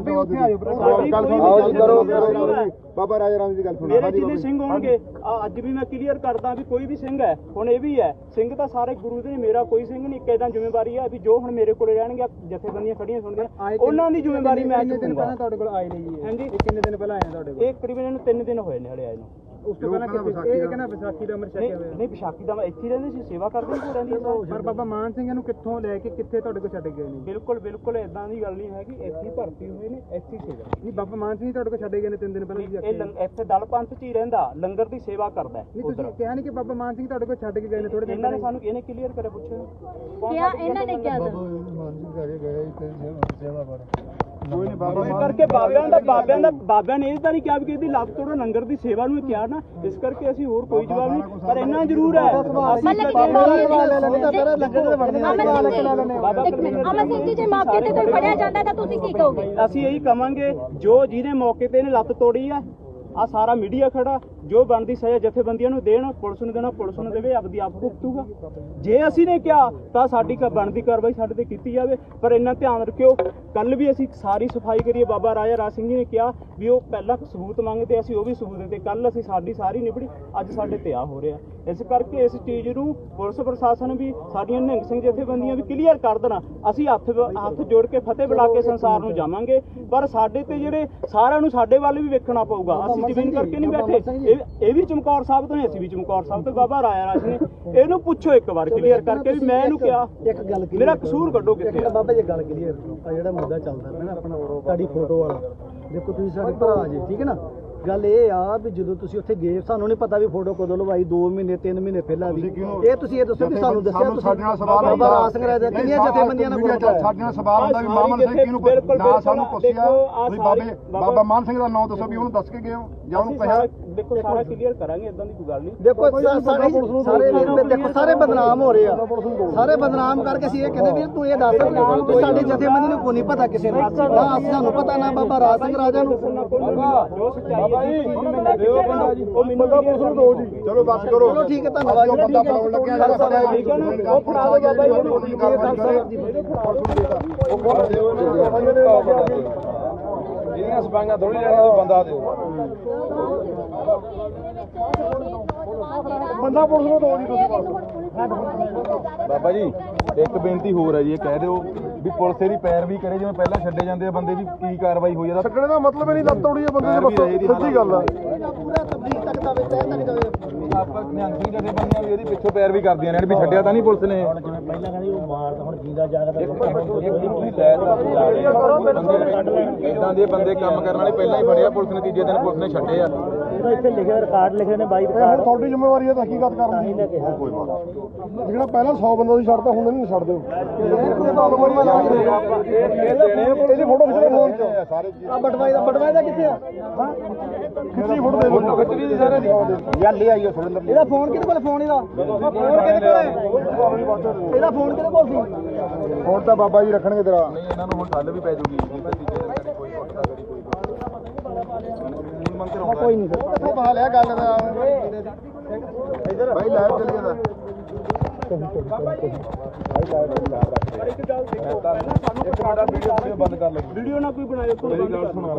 ਬਾਬਾ ਰਾਜਾ ਰਾਮ ਦੀ ਗੱਲ ਸੁਣੋ ਮੇਰੇ ਜਿੰਨੇ ਸਿੰਘ ਹੋਣਗੇ ਅੱਜ ਵੀ ਮੈਂ ਕਲੀਅਰ ਕਰਦਾ ਵੀ ਕੋਈ ਵੀ ਸਿੰਘ ਹੈ ਹੁਣ ਇਹ ਵੀ ਹੈ ਸਿੰਘ ਤਾਂ ਸਾਰੇ ਗੁਰੂ ਦੇ ਨੇ ਮੇਰਾ ਕੋਈ ਸਿੰਘ ਨਹੀਂ ਇੱਕ ਏਦਾਂ ਜ਼ਿੰਮੇਵਾਰੀ ਹੈ ਵੀ ਜੋ ਹੁਣ ਮੇਰੇ ਕੋਲੇ ਰਹਿਣਗੇ ਜਥੇਬੰਦੀਆਂ ਖੜੀਆਂ ਸੁਣਦੀਆਂ ਉਹਨਾਂ ਦੀ ਜ਼ਿੰਮੇਵਾਰੀ ਮੈਂ ਚੁੱਕੂੰਗਾ। ਤੁਹਾਡੇ ਕੋਲ ਆਏ ਨੇ ਜੀ ਹਾਂਜੀ ਕਿੰਨੇ ਦਿਨ ਪਹਿਲਾਂ ਆਏ ਤੁਹਾਡੇ ਕੋਲ? ਇਹ ਕਰੀਬਨ ਇਹਨੂੰ ਤਿੰਨ ਦਿਨ ਹੋਏ ਨੇ ਹਲੇ ਆਏ ਨੂੰ। ਉਸ ਤੋਂ ਪਹਿਲਾਂ ਇਹ ਕਹਿੰਦਾ ਵਿਸਾਖੀ ਦਾ ਅੰਮ੍ਰਿਤ ਛਕਿਆ ਹੋਇਆ ਨਹੀਂ ਵਿਸਾਖੀ ਦਾ ਇੱਥੇ ਰਹਿੰਦੇ ਸੀ ਸੇਵਾ ਕਰਦੇ ਸੀ ਘੋੜਿਆਂ ਦੀ ਪਰ ਬਾਬਾ ਮਾਨ ਸਿੰਘ ਨੂੰ ਕਿੱਥੋਂ ਲੈ ਕੇ ਕਿੱਥੇ ਤੁਹਾਡੇ ਕੋਲ ਛੱਡ ਗਏ ਨੇ? ਬਿਲਕੁਲ ਬਿਲਕੁਲ ਇਦਾਂ ਦੀ ਗੱਲ ਨਹੀਂ ਹੈਗੀ ਇੱਥੇ ਭਰਤੀ ਹੋਏ ਨੇ ਇੱਥੇ ਸੇਵਾ ਨਹੀਂ ਬਾਬਾ ਮਾਨ ਸਿੰਘ ਤੁਹਾਡੇ ਕੋਲ ਛੱਡੇ ਗਏ ਨੇ ਤਿੰਨ ਦਿਨ ਪਹਿਲਾਂ ਇਹ ਇੱਥੇ ਦਲ ਪੰਥ 'ਚ ਹੀ ਰਹਿੰਦਾ ਲੰਗਰ ਦੀ ਸੇਵਾ ਕਰਦਾ ਨਹੀਂ ਤੁਸੀਂ ਕਿਹਾ ਨਹੀਂ ਕਿ ਬਾਬਾ ਮਾਨ ਸਿੰਘ ਤੁਹਾਡੇ ਕੋਲ ਛੱਡ ਕੇ ਗਏ ਨੇ ਥੋੜੇ ਦਿਨ ਇਹਨਾਂ ਨੇ ਸਾਨੂੰ ਇਹਨੇ ਕਲੀਅਰ ਕਰਿਆ ਪੁੱਛਿਆ ਕਿਹਾ ਇਹਨਾਂ ਨੇ ਕਿਹਾ ਮਾਨ ਸਿੰਘ ਘਰੇ ਗਏ ਤੇ ਸੇਵਾ ਕਰ ਕੋਈ ਨਹੀਂ ਬਾਬਾ ਇਸ ਕਰਕੇ ਬਾਬਿਆਂ ਦਾ ਬਾਬਿਆਂ ਦਾ ਬਾਬਿਆਂ ਨੇ ਇਹ ਤਾਂ ਨਹੀਂ ਕਿਹਾ ਵੀ ਕਿ ਇਹਦੀ ਲੱਤ ਤੋੜੋ ਲੰਗਰ ਦੀ ਸੇਵਾ ਨੂੰ ਕਿਹਾ ਨਾ ਇਸ ਕਰਕੇ ਅਸੀਂ ਹੋਰ ਕੋਈ ਜਵਾਬ ਨਹੀਂ ਪਰ ਇੰਨਾ ਜ਼ਰੂਰ ਹੈ ਅਮਰ ਸਿੰਘ ਜੀ ਜੇ ਮੌਕੇ ਤੇ ਕੋਈ ਫੜਿਆ ਜਾਂਦਾ ਤਾਂ ਤੁਸੀਂ ਕੀ ਕਹੋਗੇ? ਅਸੀਂ ਇਹੀ ਕਵਾਂਗੇ ਜੋ ਜਿਹਨੇ ਮੌਕੇ ਤੇ ਇਹਨੇ ਲੱਤ ਤੋੜੀ ਆ ਆ ਸਾਰਾ ਮੀਡੀਆ ਖੜਾ ਜੋ ਬਣਦੀ ਸਜ਼ਾ ਜਥੇਬੰਦੀਆਂ ਨੂੰ ਦੇਣ, ਪੁਲਿਸ ਨੂੰ ਦੇਣਾ ਪੁਲਿਸ ਨੂੰ ਦੇਵੇ, ਆਪਦੀ ਆਪ ਭੁਗਤੂਗਾ। ਜੇ ਅਸੀਂ ਨੇ ਕਿਹਾ ਤਾਂ ਸਾਡੀ ਕ ਬਣਦੀ ਕਾਰਵਾਈ ਸਾਡੇ ਤੇ ਕੀਤੀ ਜਾਵੇ। ਪਰ ਇੰਨਾ ਧਿਆਨ ਰੱਖਿਓ, ਕੱਲ ਵੀ ਅਸੀਂ ਸਾਰੀ ਸਫਾਈ ਕਰੀਏ, ਬਾਬਾ ਰਾਜਾ ਰਾਜ ਸਿੰਘ ਜੀ ਨੇ ਕਿਹਾ ਵੀ ਉਹ ਪਹਿਲਾਂ ਸਬੂਤ ਮੰਗਦੇ, ਅਸੀਂ ਉਹ ਵੀ ਸਬੂਤ ਦਿੱਤੇ। ਕੱਲ ਅਸੀਂ ਸਾਡੀ ਸਾਰੀ ਨਿਬੜੀ, ਅੱਜ ਸਾਡੇ ਤੇ ਆ ਹੋ ਰਿਹਾ। ਇਸ ਕਰਕੇ ਇਸ ਚੀਜ਼ ਨੂੰ ਪੁਲਿਸ ਪ੍ਰਸ਼ਾਸਨ ਵੀ, ਸਾਡੀਆਂ ਨਿਹੰਗ ਸਿੰਘ ਜਥੇਬੰਦੀਆਂ ਵੀ ਕਲੀਅਰ ਕਰ ਦੇਣਾ। ਅਸੀਂ ਹੱਥ ਹੱਥ ਜੋੜ ਕੇ ਫਤਿਹ ਬੁਲਾ ਕੇ ਸੰਸਾਰ ਨੂੰ ਜਾਵਾਂਗੇ, ਪਰ ਸਾਡੇ ਤੇ ਜਿਹੜੇ ਸਾਰਿਆਂ ਨੂੰ ਸਾਡੇ ਵੱਲ ਵੀ ਵੇਖਣਾ ਪਊਗਾ। ਅਸੀਂ ਜ਼ਮੀਨ ਕਰਕੇ ਨਹੀਂ ਬੈਠੇ, ਇਹ ਇਹ ਵੀ ਚਮਕੌਰ ਸਾਹਿਬ ਤੋਂ ਨੇ, ਅਸੀਂ ਵੀ ਚਮਕੌਰ ਸਾਹਿਬ ਤੋਂ। ਬਾਬਾ ਰਾਜਾ ਰਾਜ ਨੇ ਇਹਨੂੰ ਪੁੱਛੋ ਇੱਕ ਵਾਰ ਕਲੀਅਰ ਕਰਕੇ ਵੀ ਮੈਂ ਇਹਨੂੰ ਕਿਹਾ ਇੱਕ ਗੱਲ ਮੇਰਾ ਕਸੂਰ ਕੱਢੋ ਕਿੱਥੇ ਆ। ਬਾਬਾ ਜੀ ਗੱਲ ਕਲੀਅਰ ਆ, ਜਿਹੜਾ ਮੁੱਦਾ ਚੱਲਦਾ ਪਿਆ ਨਾ ਆਪਣਾ ਤੁਹਾਡੀ ਫੋਟੋ ਵਾਲਾ, ਦੇਖੋ ਤੁਸੀਂ ਸਾਡੇ ਭਰਾ ਜੀ, ਠੀਕ ਹੈ ਨਾ। ਗੱਲ ਇਹ ਆ ਵੀ ਜਦੋਂ ਤੁਸੀਂ ਉੱਥੇ ਗਏ, ਸਾਨੂੰ ਨਹੀਂ ਪਤਾ ਵੀ ਫੋਟੋ ਕਦੋਂ ਲਵਾਈ, ਦੋ ਮਹੀਨੇ ਤਿੰਨ ਮਹੀਨੇ ਪਹਿਲਾਂ ਵੀ। ਇਹ ਤੁਸੀਂ ਇਹ ਦੱਸੋ ਵੀ ਸਾਨੂੰ ਦੱਸਿਆ ਤੁਸੀਂ ਸਾਡੇ ਨਾਲ ਸਵਾਲ ਬਾਬਾ ਰਾਜ ਸਿੰਘ ਰਾਜਾ ਕਿੰਨੀਆਂ ਜਥੇਬੰਦੀਆਂ ਨਾਲ ਫੋਟੋ ਸਾਡੇ ਨਾਲ ਸਵਾਲ ਹੁੰਦਾ ਵੀ ਮਾਮਨ ਸਿੰਘ ਕਿਹਨੂੰ ਨਾ ਸਾਨੂੰ ਪੁੱਛਿਆ ਵੀ ਬਾਬੇ ਬਾਬਾ ਮਾਨ ਸਿੰਘ ਦਾ ਨਾਮ ਦੱਸੋ ਵੀ ਉਹਨੂੰ ਦੱਸ ਕੇ ਗਏ ਹੋ ਜਾਂ ਉਹਨੂੰ ਕਿਹਾ। ਦੇਖੋ ਸਾਰਾ ਕਲੀਅਰ ਕਰਾਂਗੇ, ਇਦਾਂ ਦੀ ਕੋਈ ਗੱਲ ਨਹੀਂ। ਦੇਖੋ ਸਾਰੇ ਸਾਰੇ ਦੇਖੋ ਸਾਰੇ ਬਦਨਾਮ ਹੋ ਰਹੇ ਆ, ਸਾਰੇ ਬਦਨਾਮ ਕਰਕੇ ਅਸੀਂ ਇਹ ਕਹਿੰਦੇ ਵੀ ਤੂੰ ਇਹ ਦੱਸ ਵੀ ਸਾਡੀ ਜਥੇਬੰਦੀ ਨੂੰ ਕੋਈ ਨਹੀਂ ਪਤਾ ਕਿਸੇ ਨੂੰ, ਨਾ ਸਾਨੂੰ ਪਤਾ ਨਾ ਬਾਬਾ ਰਾਜ ਸਿੰਘ ਰਾਜਾ ਨੂੰ। ਜੋ ਸੱਚਾਈ ਉਹ ਮੈਨੂੰ ਪੁਲਿਸ ਨੂੰ ਦਿਓ ਜੀ। ਚਲੋ ਬਸ ਕਰੋ, ਚਲੋ ਠੀਕ ਹੈ, ਧੰਨਵਾਦ ਜੀ। ਬੰਦਾ ਫੜਾਉਣ ਲੱਗਿਆ ਜਿਹੜਾ ਸਾਡਾ ਠੀਕ ਹੈ ਨਾ, ਉਹ ਫੜਾ ਦਿਓ ਬਾਬਾ ਜੀ ਉਹਨੂੰ। ਇਹਦੀਆਂ ਸਫਾਈਆਂ ਥੋੜੀ ਲੈਣੀਆਂ, ਬੰਦਾ ਦਿਓ। ਬੰਦਾ ਪੁਲਿਸ ਨੂੰ ਦੋ ਜੀ। ਬਾਬਾ ਜੀ ਇੱਕ ਬੇਨਤੀ ਹੋਰ ਹੈ ਜੀ, ਇਹ ਕਹਿ ਦਿਓ ਵੀ ਪੁਲਿਸ ਇਹਦੀ ਪੈਰਵੀ ਕਰੇ ਜਿਵੇਂ ਪਹਿਲਾਂ ਛੱਡੇ ਜਾਂਦੇ ਆ ਬੰਦੇ, ਵੀ ਕੀ ਕਾਰਵਾਈ ਹੋਈ ਆ। ਛੱਡਣ ਦਾ ਮਤਲਬ ਹੀ ਨਹੀਂ, ਲੱਤ ਤੋੜੀ ਆ ਬੰਦੇ ਦੀ, ਬਸ ਸੱਚੀ ਗੱਲ ਆ। ਪੂਰਾ ਤਬਲੀਗ ਤੱਕ ਜਾਵੇ, ਤੈਅ ਤੱਕ ਜਾਵੇ। ਆਪਾਂ ਨਿਹੰਗ ਸਿੰਘ ਜਥੇਬੰਦੀਆਂ ਵੀ ਇਹਦੀ ਪਿੱਛੋਂ ਪੈਰਵੀ ਕਰਦੀਆਂ ਨੇ ਵੀ ਛੱਡਿਆ ਤਾਂ ਨਹੀਂ ਪੁਲਿਸ ਨੇ। ਪਹਿਲਾਂ ਕਹਿੰਦੀ ਉਹ ਮਾਰਦਾ, ਹੁਣ ਜਿੰਦਾ ਜਾਗਦਾ। ਇਦਾਂ ਦੇ ਬੰਦੇ ਕੰਮ ਕਰਨ ਵਾਲੇ ਪਹਿਲਾਂ ਹੀ ਫੜਿਆ ਪੁਲਿਸ ਨੇ, ਤੀਜੇ ਦਿਨ ਪੁਲਿਸ ਨੇ ਛੱਡੇ ਆ। ਇੱਥੇ ਲਿਖਿਆ ਰਿਕਾਰਡ ਲਿਖੇ ਨੇ ਬਾਈ ਰਿਕਾਰਡ। ਤੁਹਾਡੀ ਜ਼ਿੰਮੇਵਾਰੀ ਹੈ ਤਹਿਕੀਕਾਤ ਕਰਨ ਦੀ। ਕੋਈ ਬਾਤ ਜਿਹੜਾ ਪਹਿਲਾਂ ਸੌ ਬੰਦਾ ਤੁਸੀਂ ਛੱਡਦਾ ਹੁਣ ਨਹੀਂ ਛੱਡਦੇ। ਇਹਦੀ ਫੋਟੋ ਖਿੱਚੋ ਫੋਨ ਚ ਸਾਰੇ। ਆ ਬਟਵਾਈ ਦਾ ਬਟਵਾਈ ਦਾ ਕਿੱਥੇ ਆ? ਖਿੱਚੀ ਫੋਟੋ ਦੇ ਦਿਓ। ਖਿੱਚਣੀ ਸੀ ਸਾਰੇ ਦੀ ਗੱਲ ਇਹ ਆਈ ਸੁਰਿੰਦਰ ਇਹਦਾ ਫੋਨ ਕਿਹਦੇ ਕੋਲ? ਫੋਨ ਇਹਦਾ ਫੋਨ ਕਿਹਦੇ ਕੋਲ? ਇਹਦਾ ਫੋਨ ਕਿਹਦੇ ਕੋਲ ਸੀ? ਹੁਣ ਤਾਂ ਬਾਬਾ ਜੀ ਰੱਖਣਗੇ ਤੇਰਾ। ਨਹੀਂ, ਇਹਨਾਂ ਨੂੰ ਹੁਣ ਠੱਲ ਵੀ ਪੈ ਜੂਗੀ। ਕੋਈ ਨਹੀਂ ਕਿੱਥੋਂ ਪਾ ਲਿਆ ਗੱਲ ਦਾ ਇਧਰ ਭਾਈ ਲਾਈਵ ਚੱਲੀ ਜਾਂਦਾ। ਪਰ ਇੱਕ ਗੱਲ ਦੇਖੋ, ਪਹਿਲਾਂ ਸਾਨੂੰ ਇੱਕ ਮਿੰਟ ਵੀਡੀਓ ਬੰਦ ਕਰ ਲਓ। ਵੀਡੀਓ ਨਾ ਕੋਈ ਬਣਾਇਓ, ਕੋਈ ਮੇਰੀ ਗੱਲ ਸੁਣੋ।